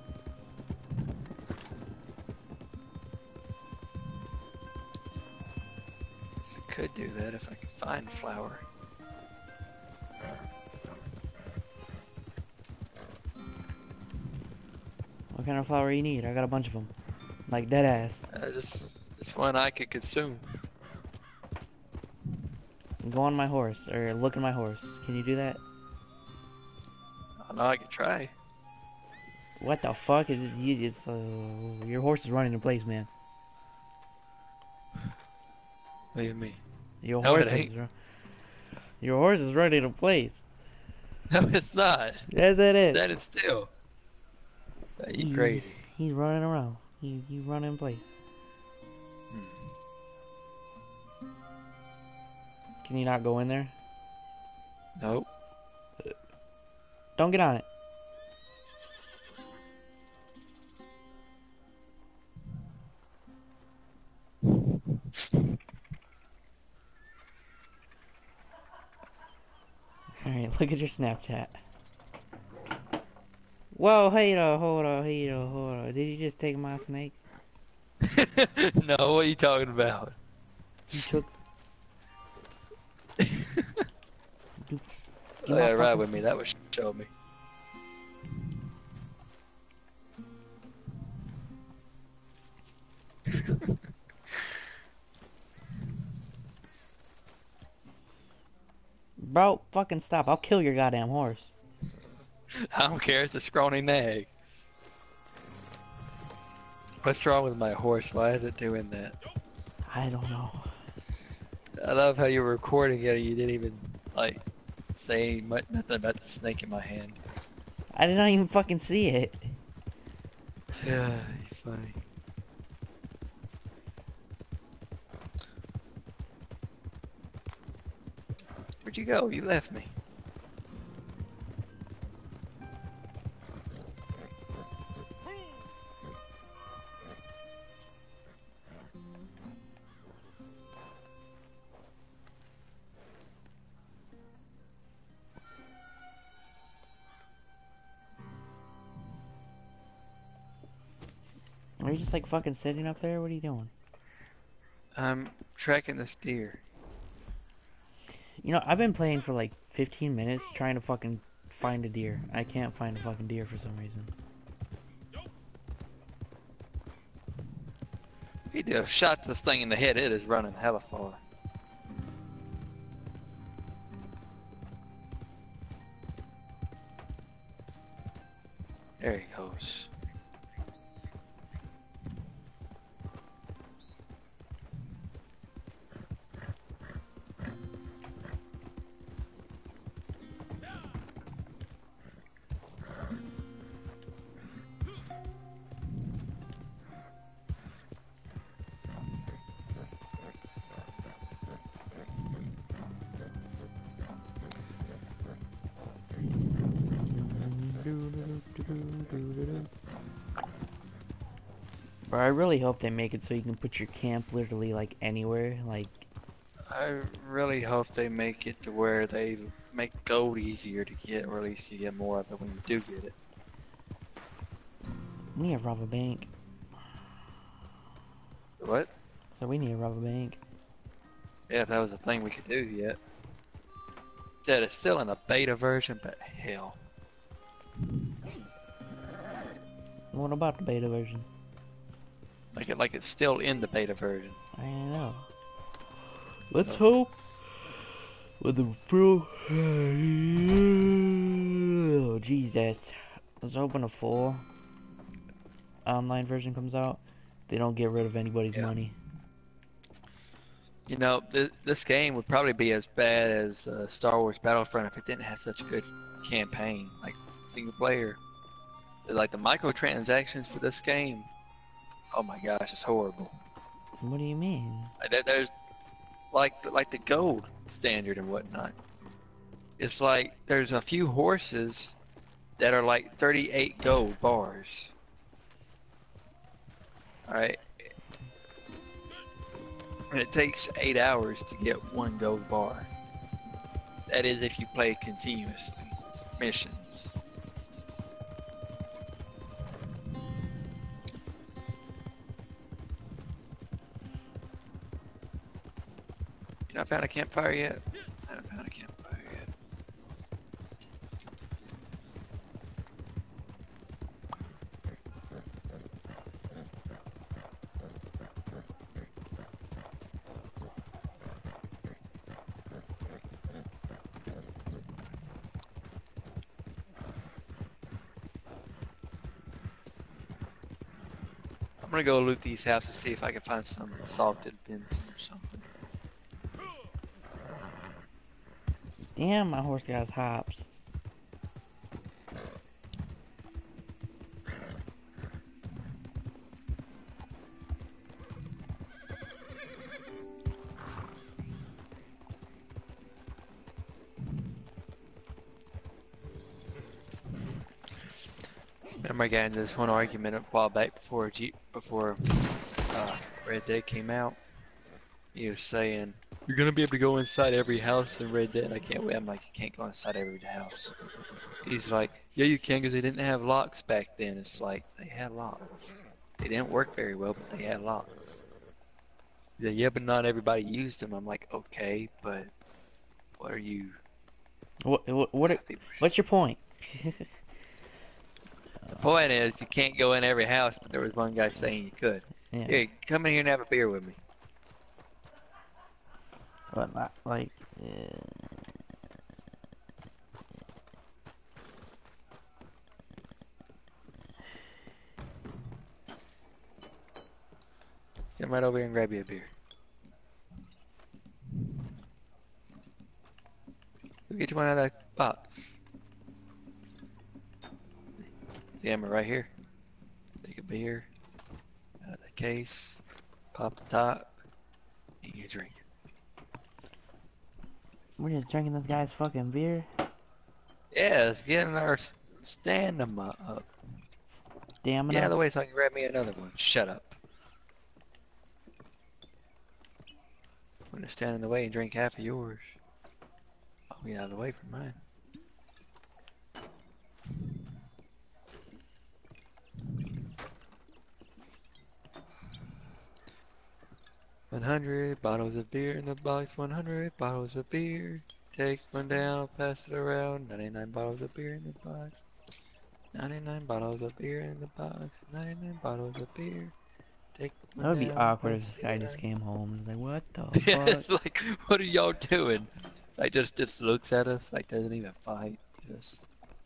Guess I could do that if I could find flour. What kind of flour you need? I got a bunch of them. Like dead ass. Uh, just, just one I could consume. Go on my horse, or look at my horse. Can you do that? I know I could try. What the fuck? It, you, it's, uh, your horse is running in place, man. What do you mean? Your No, horse it is ain't. ru- Your horse is running in place. No, it's not. Yes, it is. Stand it still. Are you He- crazy? He's running around. You you run in place. Hmm. Can you not go in there? Nope. Don't get on it. Alright, look at your Snapchat. Whoa, hey, uh, hold on, hey, uh, hold on. Did you just take my snake? No, what are you talking about? You took... You- Oh, my yeah, ride fucking with me. That would show me. Bro, fucking stop. I'll kill your goddamn horse. I don't care. It's a scrawny nag. What's wrong with my horse? Why is it doing that? I don't know. I love how you were recording it and you didn't even, like, say much, nothing about the snake in my hand. I did not even fucking see it. Yeah, you're funny. Where'd you go? You left me. Are you just like fucking sitting up there? What are you doing? I'm tracking this deer. You know, I've been playing for like fifteen minutes trying to fucking find a deer. I can't find a fucking deer for some reason. He did have shot this thing in the head. It is running hella far. There he goes. But I really hope they make it so you can put your camp literally like anywhere. Like, I really hope they make it to where they make gold easier to get, or at least you get more of it when you do get it. we need to rob a bank. What? So we need to rob a bank. Yeah, if that was a thing we could do yet. Said it's still in the beta version, but hell. What about the beta version? Like it like it's still in the beta version. I don't know. Let's hope. With the full. Oh, Jesus. Let's hoping a full online version comes out. They don't get rid of anybody's Yeah. money. You know, th this game would probably be as bad as uh, Star Wars Battlefront if it didn't have such a good campaign, like single player. Like the microtransactions for this game, oh my gosh, it's horrible. What do you mean? Like, there- There's like like the gold standard and whatnot. It's like there's a few horses that are like thirty-eight gold bars. All right. And it takes eight hours to get one gold bar. That is if you play continuously. Missions. You not found a campfire yet? I haven't found a campfire yet. I'm gonna go loot these houses, see if I can find some salted Benson or something. Damn, my horse got hops. Remember I got into this one argument a while back before Jeep, before uh, Red Dead came out. He was saying, "You're gonna be able to go inside every house in Red Dead." I can't wait. I'm like, "You can't go inside every house." He's like, "Yeah, you can, because they didn't have locks back then." It's like they had locks. They didn't work very well, but they had locks. He's like, "Yeah, but not everybody used them." I'm like, "Okay, but what are you?" What? What? what what's your point? The point is, you can't go in every house, but there was one guy saying you could. Yeah. Here, come in here and have a beer with me. But not like. Uh... Come right over here and grab you a beer. We'll get you one out of that box. The ammo right here. Take a beer out of the case, pop the top, and you drink it. We're just drinking this guy's fucking beer. Yeah, let's get in our stamina up. Damn it. Get out of the way so I can grab me another one. Shut up. I'm gonna stand in the way and drink half of yours. I'll get out of the way from mine. one hundred bottles of beer in the box, one hundred bottles of beer. Take one down, pass it around. ninety-nine bottles of beer in the box. ninety-nine bottles of beer in the box. ninety-nine bottles of beer. Take one That would be down, awkward if pass this it guy just around. came home and was like, what the Yeah, fuck? it's like, what are y'all doing? Like, just just looks at us, like doesn't even fight. Just.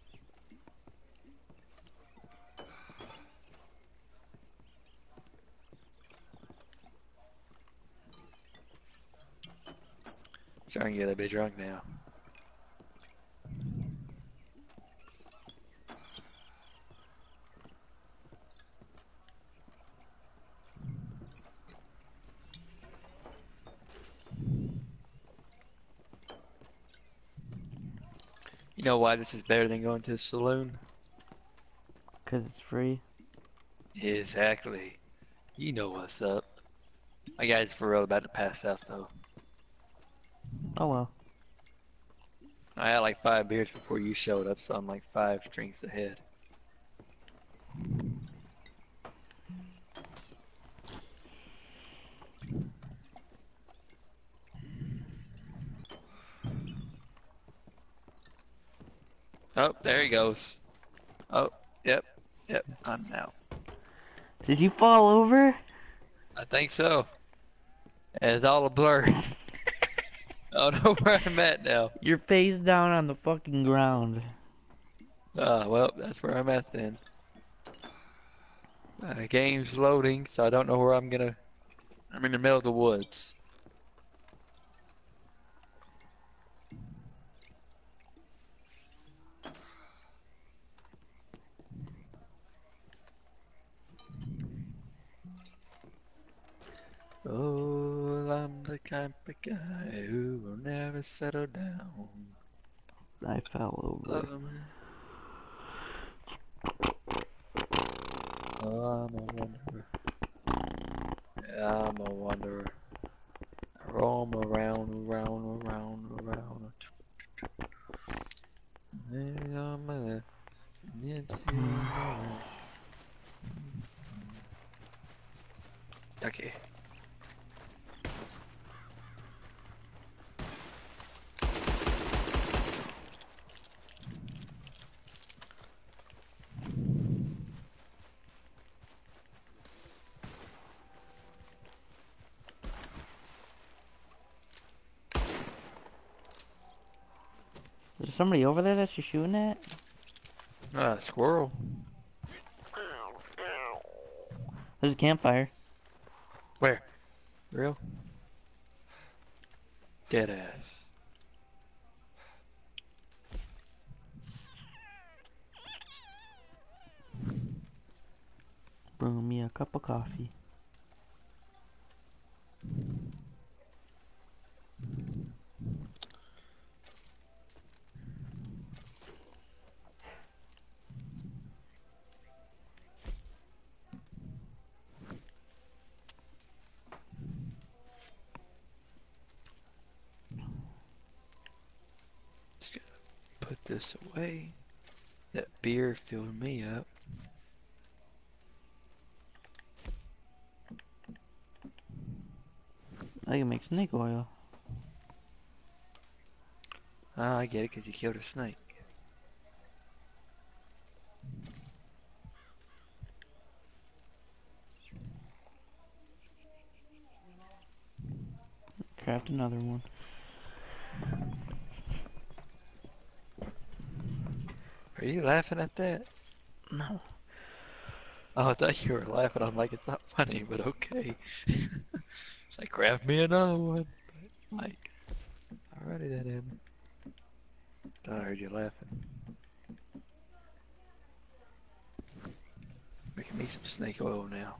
Starting to get a bit drunk now. You know why this is better than going to the saloon? Because it's free. Exactly. You know what's up. My guy's for real about to pass out though. Oh well. I had like five beers before you showed up, so I'm like five drinks ahead. Oh, there he goes. Oh, yep, yep, I'm out. Did you fall over? I think so. It's all a blur. I don't know where I'm at now. You're face down on the fucking ground. Ah, well, that's where I'm at then. Uh, game's loading, so I don't know where I'm gonna... I'm in the middle of the woods. Oh, I'm the kind of guy who will never settle down. I fell over. Um, oh, I'm a wanderer. Yeah, I'm a wanderer. I roam around, around, around, around. There on my left, and then to my right. Okay. Is there somebody over there that you're shooting at? Ah, squirrel. There's a campfire. Where? Real? Dead ass. Bring me a cup of coffee. Just gonna put this away. That beer filled me up. I can make snake oil. Ah, I get it, because you killed a snake. Craft another one. Are you laughing at that? No. Oh, I thought you were laughing. I'm like, it's not funny, but okay. It's like, grab me another one. But, like, alrighty then, Em. Thought I heard you laughing. Making me some snake oil now.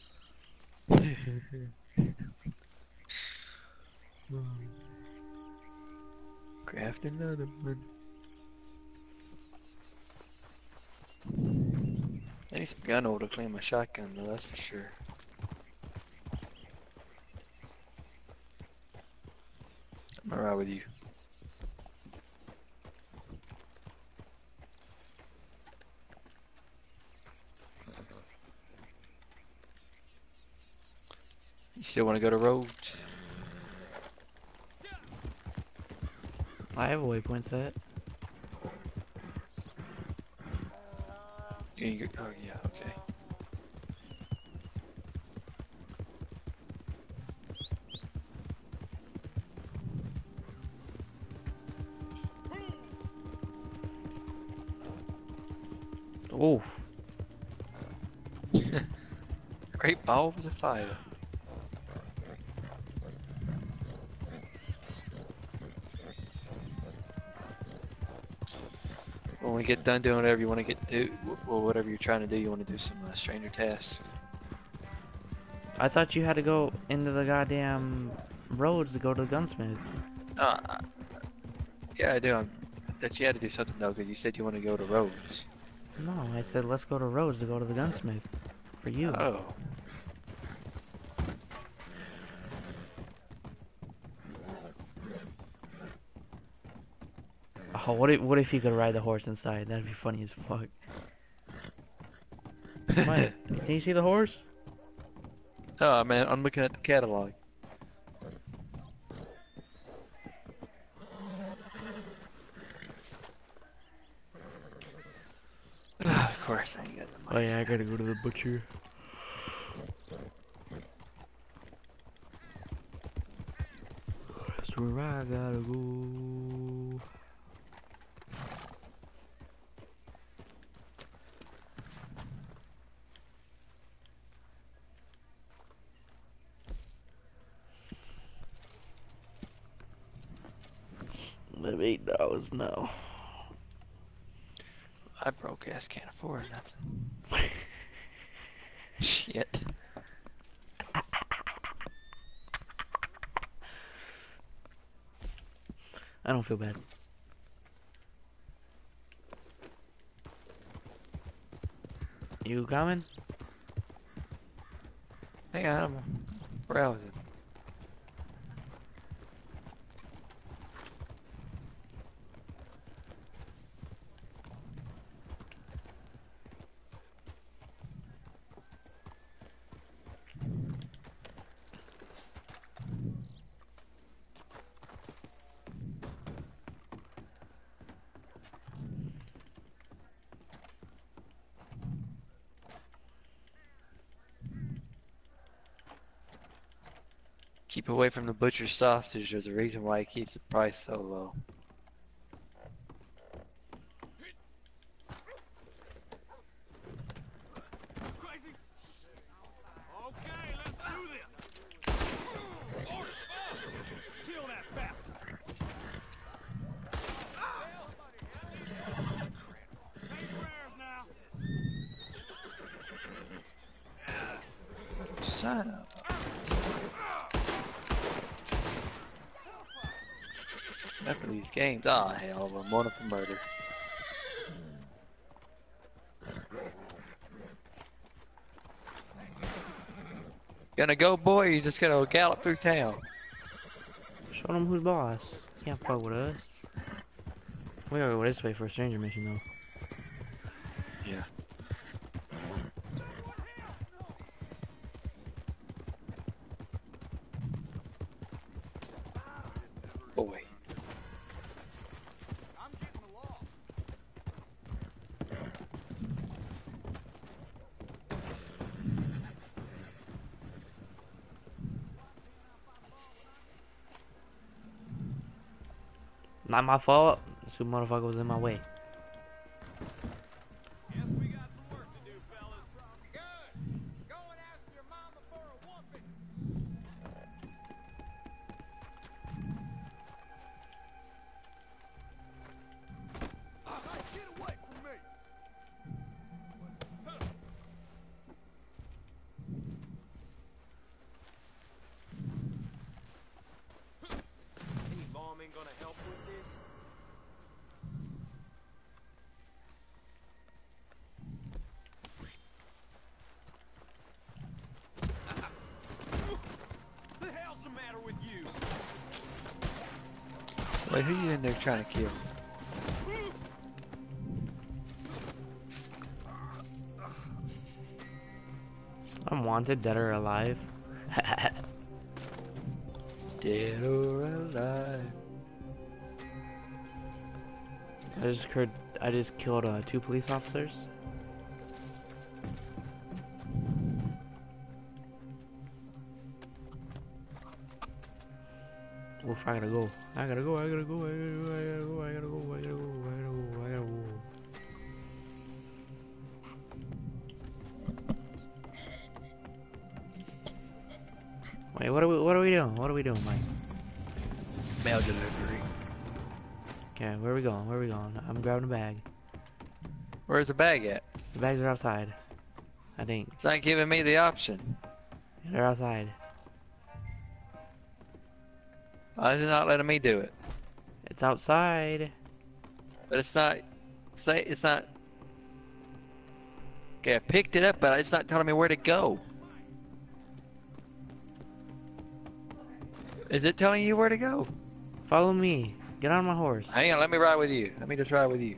Craft another one. I need some gun oil to clean my shotgun though, that's for sure. I'm alright with you. You still want to go to Rhodes? I have a waypoint set. Yeah, you go- oh yeah, okay. Oof. Great balls of fire. When we get done doing whatever you want to get do, well, whatever you're trying to do, you want to do some uh, stranger tasks. I thought you had to go into the goddamn roads to go to the gunsmith. Uh, yeah, I do. I'm, that you had to do something though, because you said you want to go to Rhodes. No, I said let's go to roads to go to the gunsmith. For you. Oh. Oh, what if, what if you could ride the horse inside? That'd be funny as fuck. What? Can you see the horse? Oh man, I'm looking at the catalog. Of course, I ain't got the Oh money. yeah, I gotta go to the butcher. where I gotta go. Live eight dollars now. I broke ass can't afford nothing. Shit. I don't feel bad. You coming? Hang on, I'm browsing. Keep away from the butcher's sausage. There's a reason why he keeps the price so low. Crazy? Okay, let's do this. Kill that bastard. Take prayers now. Son of After these games, ah oh, hell, I'm wanted for murder. Gonna go, boy, or you just gonna gallop through town? Show them who's boss. Can't fuck with us. We gotta go this way for a stranger mission though. Yeah. Boy. I'm getting the law. Not my fault. This motherfucker was in my way. Guess we got some work to do, fellas. Good. Go and ask your mama for a whooping. Hey, get away from me! Any bomb ain't gonna help with this. The hell's the matter with you? Wait, who you in there trying to kill? I'm wanted, dead or alive. Dead or alive. I just heard. I just killed uh, two police officers. Oof, I gotta go. I gotta go. I gotta go. I gotta go. I gotta go. I gotta go. I gotta go. I gotta go. I gotta go. Wait, what are we? What are we doing? What are we doing, Mike? Mail delivery. Okay, where are we going? Where are we going? I'm grabbing a bag. Where's the bag at? The bags are outside. I think. It's not giving me the option. They're outside. Why is it not letting me do it? It's outside. But it's not. Say it's not. Okay, I picked it up, but it's not telling me where to go. Is it telling you where to go? Follow me. Get on my horse. Hang on, let me ride with you. Let me just ride with you.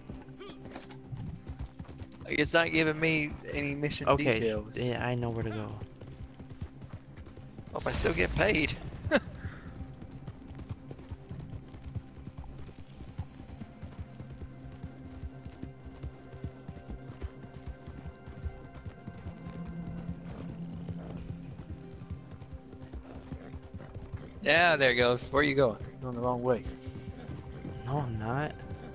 Like, it's not giving me any mission Okay. details. Yeah, I know where to go. Hope I still get paid. Yeah, there it goes. Where are you going? You're going the wrong way. No, I'm not.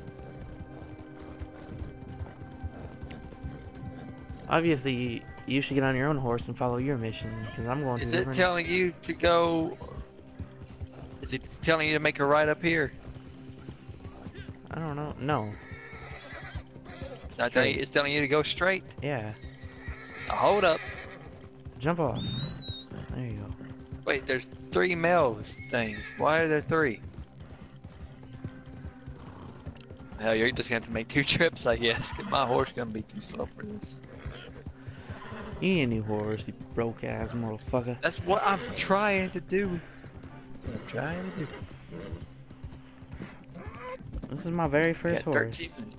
Obviously, you should get on your own horse and follow your mission, because I'm going to Is it different... telling you to go? Is it telling you to make a right up here? I don't know. No. It's not telling you, it's telling you to go straight. Yeah. Now hold up. Jump off. There you go. Wait, there's three mail things. Why are there three? Hell, you're just gonna have to make two trips, I guess. 'Cause my horse gonna be too slow for this. You need a new horse, you broke ass motherfucker. That's what I'm trying to do. What I'm trying to do. This is my very first Got horse. thirteen minutes.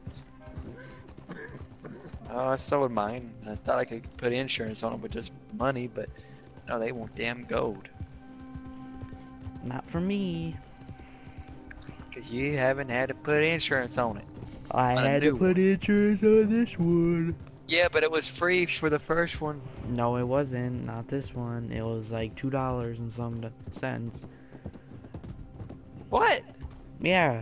Oh, I sold mine. I thought I could put insurance on it with just money, but no, they want damn gold. Not for me. Cause you haven't had to put insurance on it. I On a had to new put insurance on this one. Yeah, but it was free for the first one. No, it wasn't. Not this one. It was like two dollars and some cents. What? Yeah.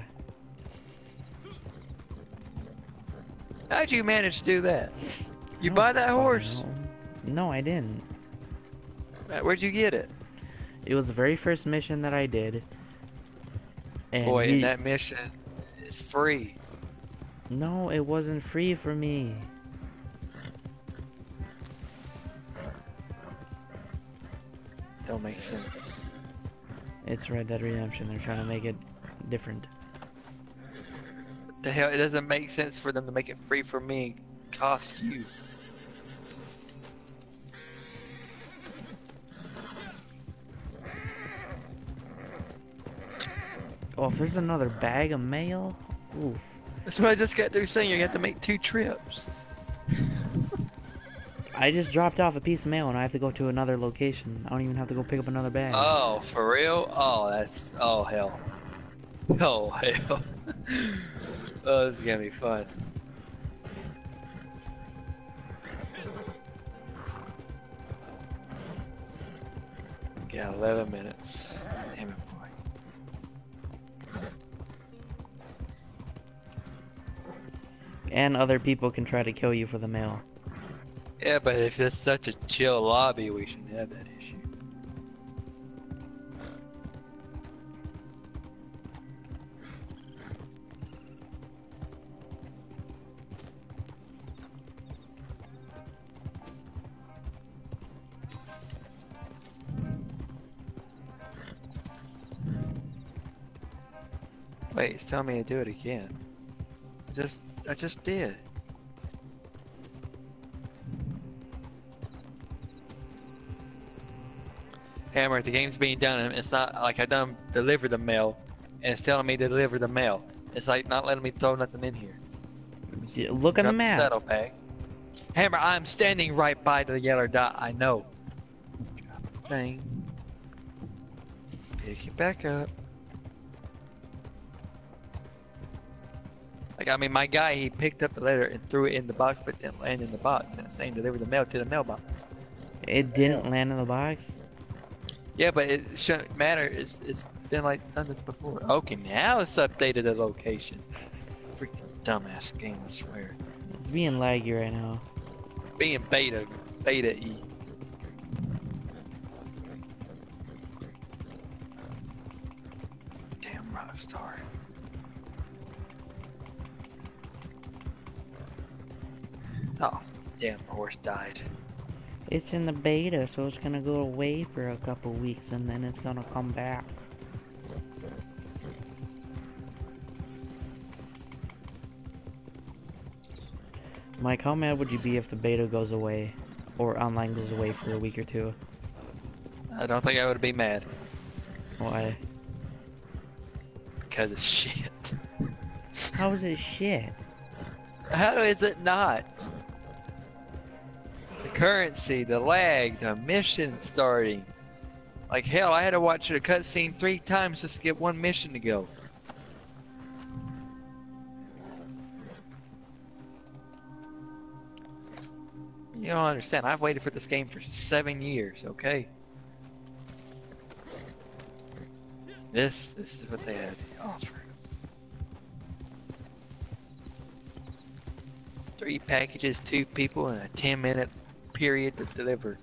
How'd you manage to do that? You I buy don't that fucking horse? know. No, I didn't. Where'd you get it? It was the very first mission that I did. And Boy, he- and that mission is free. No, it wasn't free for me. Don't make sense. It's Red Dead Redemption. They're trying to make it different. The hell, it doesn't make sense for them to make it free for me and cost you. Oh, if there's another bag of mail, oof. That's what I just got through saying. You have to make two trips. I just dropped off a piece of mail and I have to go to another location. I don't even have to go pick up another bag. Oh, for real? Oh, that's... Oh, hell. Oh, hell. Oh, this is gonna be fun. Got eleven minutes. Damn it, boy. And other people can try to kill you for the mail. Yeah, but if it's such a chill lobby, we shouldn't have that issue. Wait, it's telling me to do it again. I just, I just did. Hammer, the game's being done, and it's not like I done deliver the mail, and it's telling me to deliver the mail. It's like not letting me throw nothing in here. Yeah, look at the Drop map. Saddle pack. Hammer, I'm standing right by the yellow dot. I know. Drop the thing. Pick it back up. Like, I mean, my guy, he picked up the letter and threw it in the box, but didn't land in the box. And it's saying deliver the mail to the mailbox. It didn't land in the box? Yeah, but it shouldn't matter. It's, it's been like done this before. Okay, now it's updated the location. Freaking dumbass game, I swear. It's being laggy right now. Being beta, beta E. Damn Rockstar. Oh, damn, the horse died. It's in the beta, so it's gonna go away for a couple weeks and then it's gonna come back. Mike, how mad would you be if the beta goes away? Or online goes away for a week or two? I don't think I would be mad. Why? Because it's shit. How is it shit? How is it not? The currency, the lag, the mission starting. Like hell, I had to watch a cutscene three times just to get one mission to go. You don't understand. I've waited for this game for seven years, okay? This, this is what they had to offer. Three packages, two people, and a ten minute period to deliver.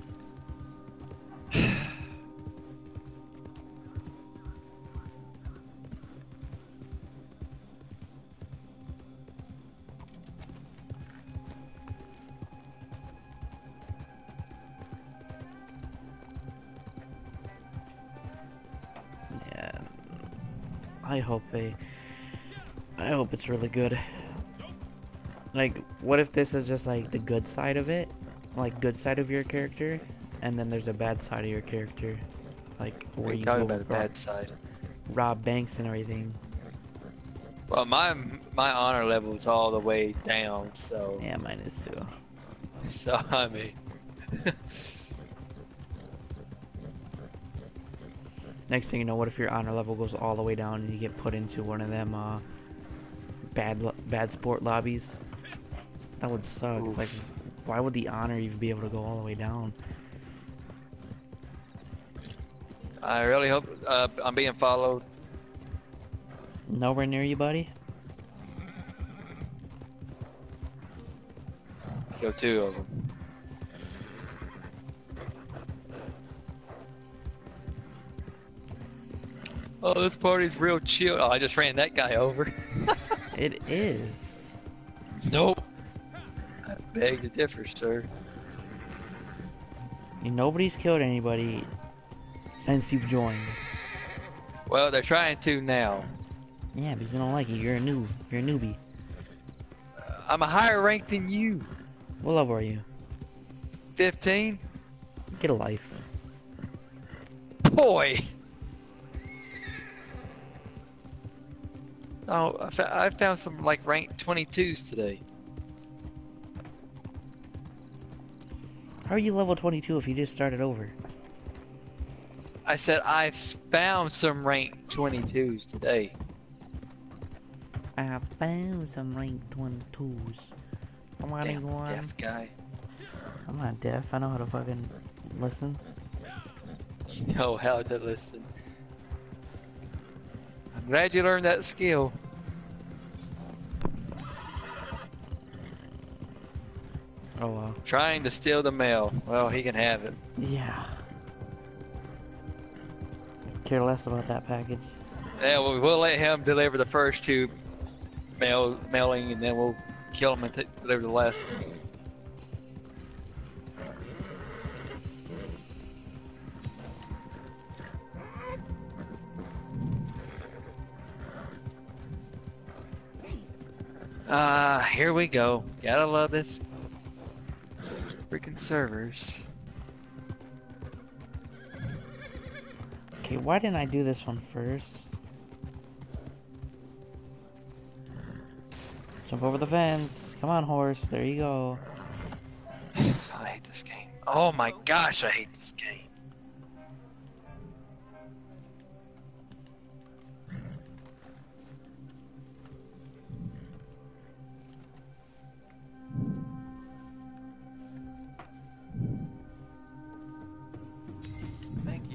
Yeah. I hope they. I hope it's really good. Like, what if this is just like the good side of it? Like, good side of your character, and then there's a bad side of your character. Like, where We're you talking go about the rob, bad side. rob banks and everything. Well, my my honor level is all the way down, so Yeah, mine is too. so I mean, Next thing you know, what if your honor level goes all the way down and you get put into one of them uh, bad lo- bad sport lobbies? That would suck. It's like, why would the honor even be able to go all the way down? I really hope uh, I'm being followed. Nowhere near you, buddy? Kill two of them. Oh, this party's real chill. Oh, I just ran that guy over. It is. Nope. I beg to differ, sir. And nobody's killed anybody since you've joined. Well, they're trying to now. Yeah, because they don't like you. You're a noob. You're a newbie. I'm a higher rank than you. What level are you? fifteen? Get a life. Boy! Oh, I, fa I found some like rank twenty-twos today. How are you level twenty-two if you just started over? I said I've found some rank twenty-twos today. I found some rank twenty-twos. Come on, Damn everyone. deaf guy. I'm not deaf. I know how to fucking listen. You know how to listen. I'm glad you learned that skill. Oh, wow. Trying to steal the mail. Well, he can have it. Yeah. Care less about that package. Yeah, well, we'll let him deliver the first two mail mailing, and then we'll kill him and t deliver the last one. Ah, uh, here we go. Gotta love this freaking servers. Okay, why didn't I do this one first? Jump over the fence. Come on, horse. There you go. I hate this game. Oh my gosh, I hate this game. Thank you.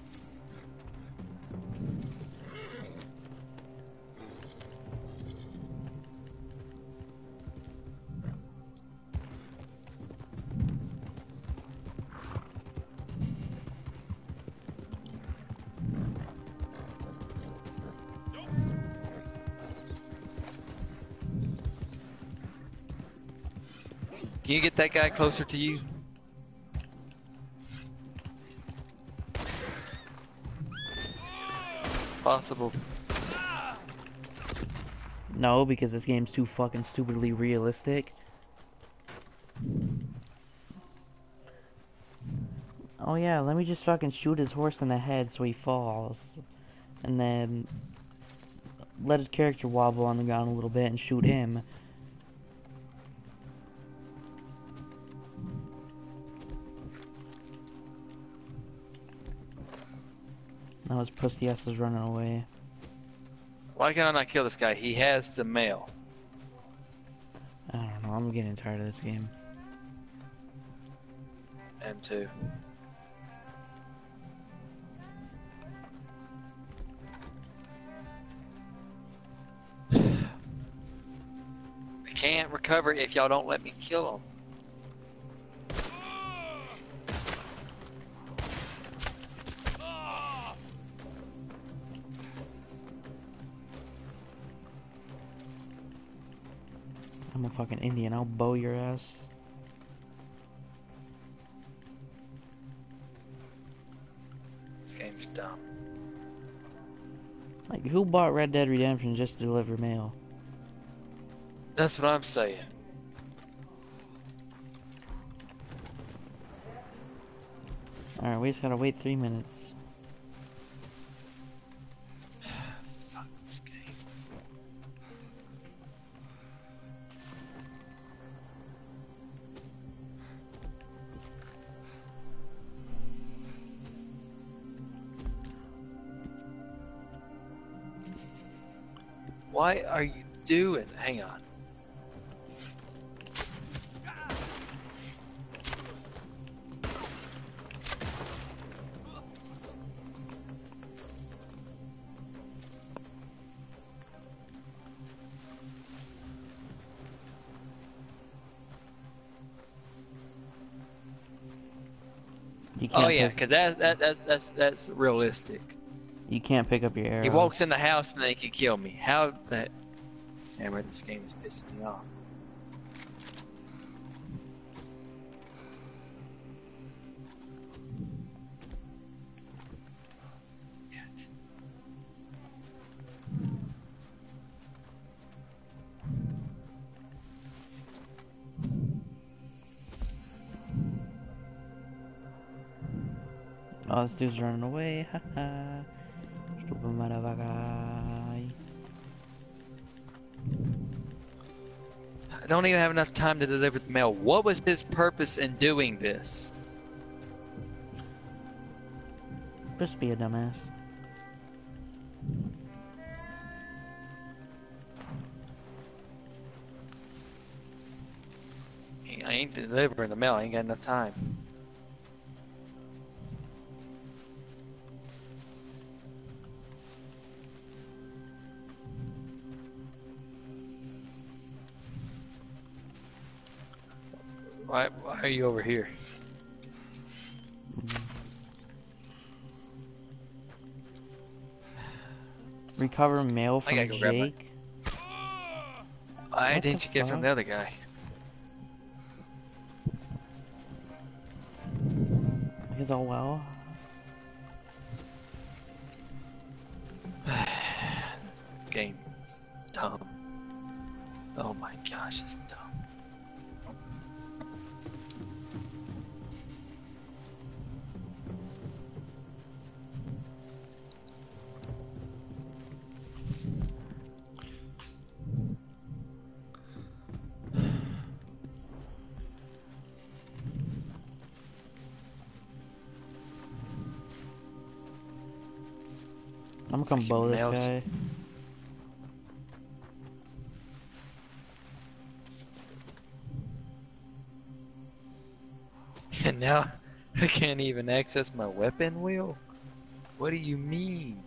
Can you get that guy closer to you? Possible. No, because this game's too fucking stupidly realistic. Oh yeah, let me just fucking shoot his horse in the head so he falls. And then let his character wobble on the ground a little bit and shoot him. Now his pussy ass is running away. Why can I not kill this guy? He has the mail. I don't know, I'm getting tired of this game. M two. can't recover it if y'all don't let me kill him. I'm a fucking Indian. I'll bow your ass. This game's dumb. Like, who bought Red Dead Redemption just to deliver mail? That's what I'm saying. Alright, we just gotta wait three minutes. Fuck this game. Why are you doing? Hang on. You can't Oh yeah, pick, because that, that that that's that's realistic. you can't pick up your arrow. He walks in the house and they can kill me. How that? Damn, this game is pissing me off. Shit. Oh, this dude's running away. Haha. Stupid motherfucker. I don't even have enough time to deliver the mail. What was his purpose in doing this? Just be a dumbass. I ain't delivering the mail. I ain't got enough time. Why, why are you over here? Recover mail I from gotta go grab my- Jake. Why What didn't the you get from fuck? the other guy? He's all well. Game is dumb. Oh my gosh, it's dumb. I'm gonna come Freaking bow this mails. guy. And now I can't even access my weapon wheel? What do you mean?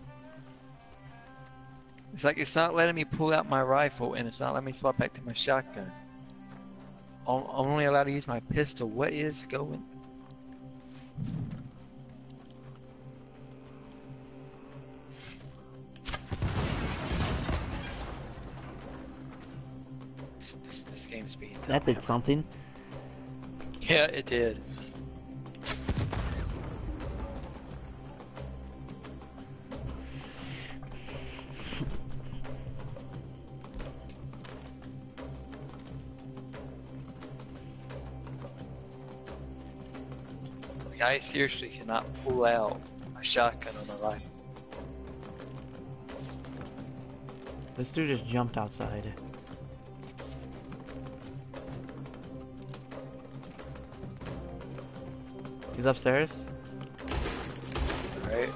It's like it's not letting me pull out my rifle and it's not letting me swap back to my shotgun. I'm only allowed to use my pistol. What is going? This, this, this game's being dumb. That did something. Yeah, it did. Like, I seriously cannot pull out my shotgun on my rifle. This dude just jumped outside. He's upstairs. Alright.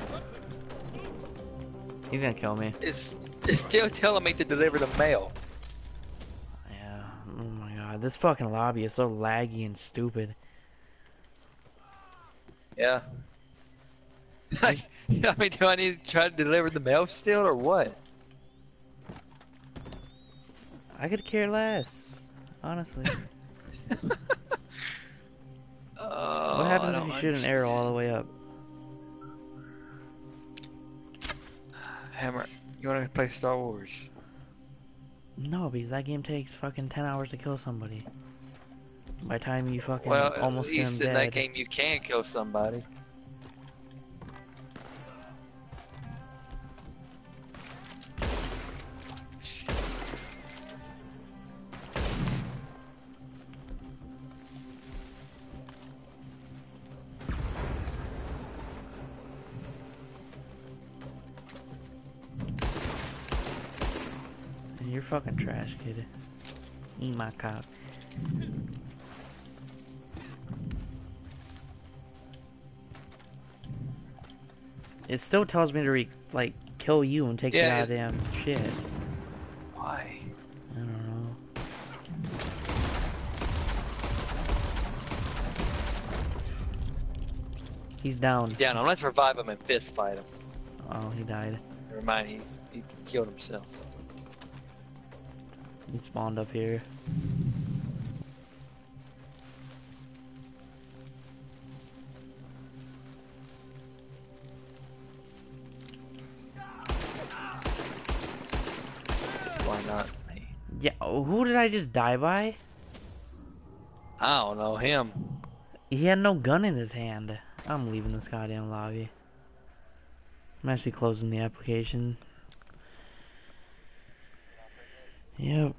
He's gonna kill me. It's, it's still telling me to deliver the mail. Yeah. Oh my god. This fucking lobby is so laggy and stupid. Yeah. I mean, do I need to try to deliver the mail still, or what? I could care less, honestly. Oh, What happens I if you don't shoot an arrow all the understand. way up? Hammer, you wanna play Star Wars? No, because that game takes fucking ten hours to kill somebody. By the time you fucking Well, at almost get him least in that dead. game you can kill somebody. You're fucking trash, kid. Eat my cock. It still tells me to re like kill you and take Yeah, the goddamn shit. Why? I don't know. He's down. He's down. Let's revive him and fist fight him. Oh, he died. Never mind, he, he killed himself. He spawned up here. Why not me? Yeah, oh, who did I just die by? I don't know him. He had no gun in his hand. I'm leaving this goddamn lobby. I'm actually closing the application. Yep.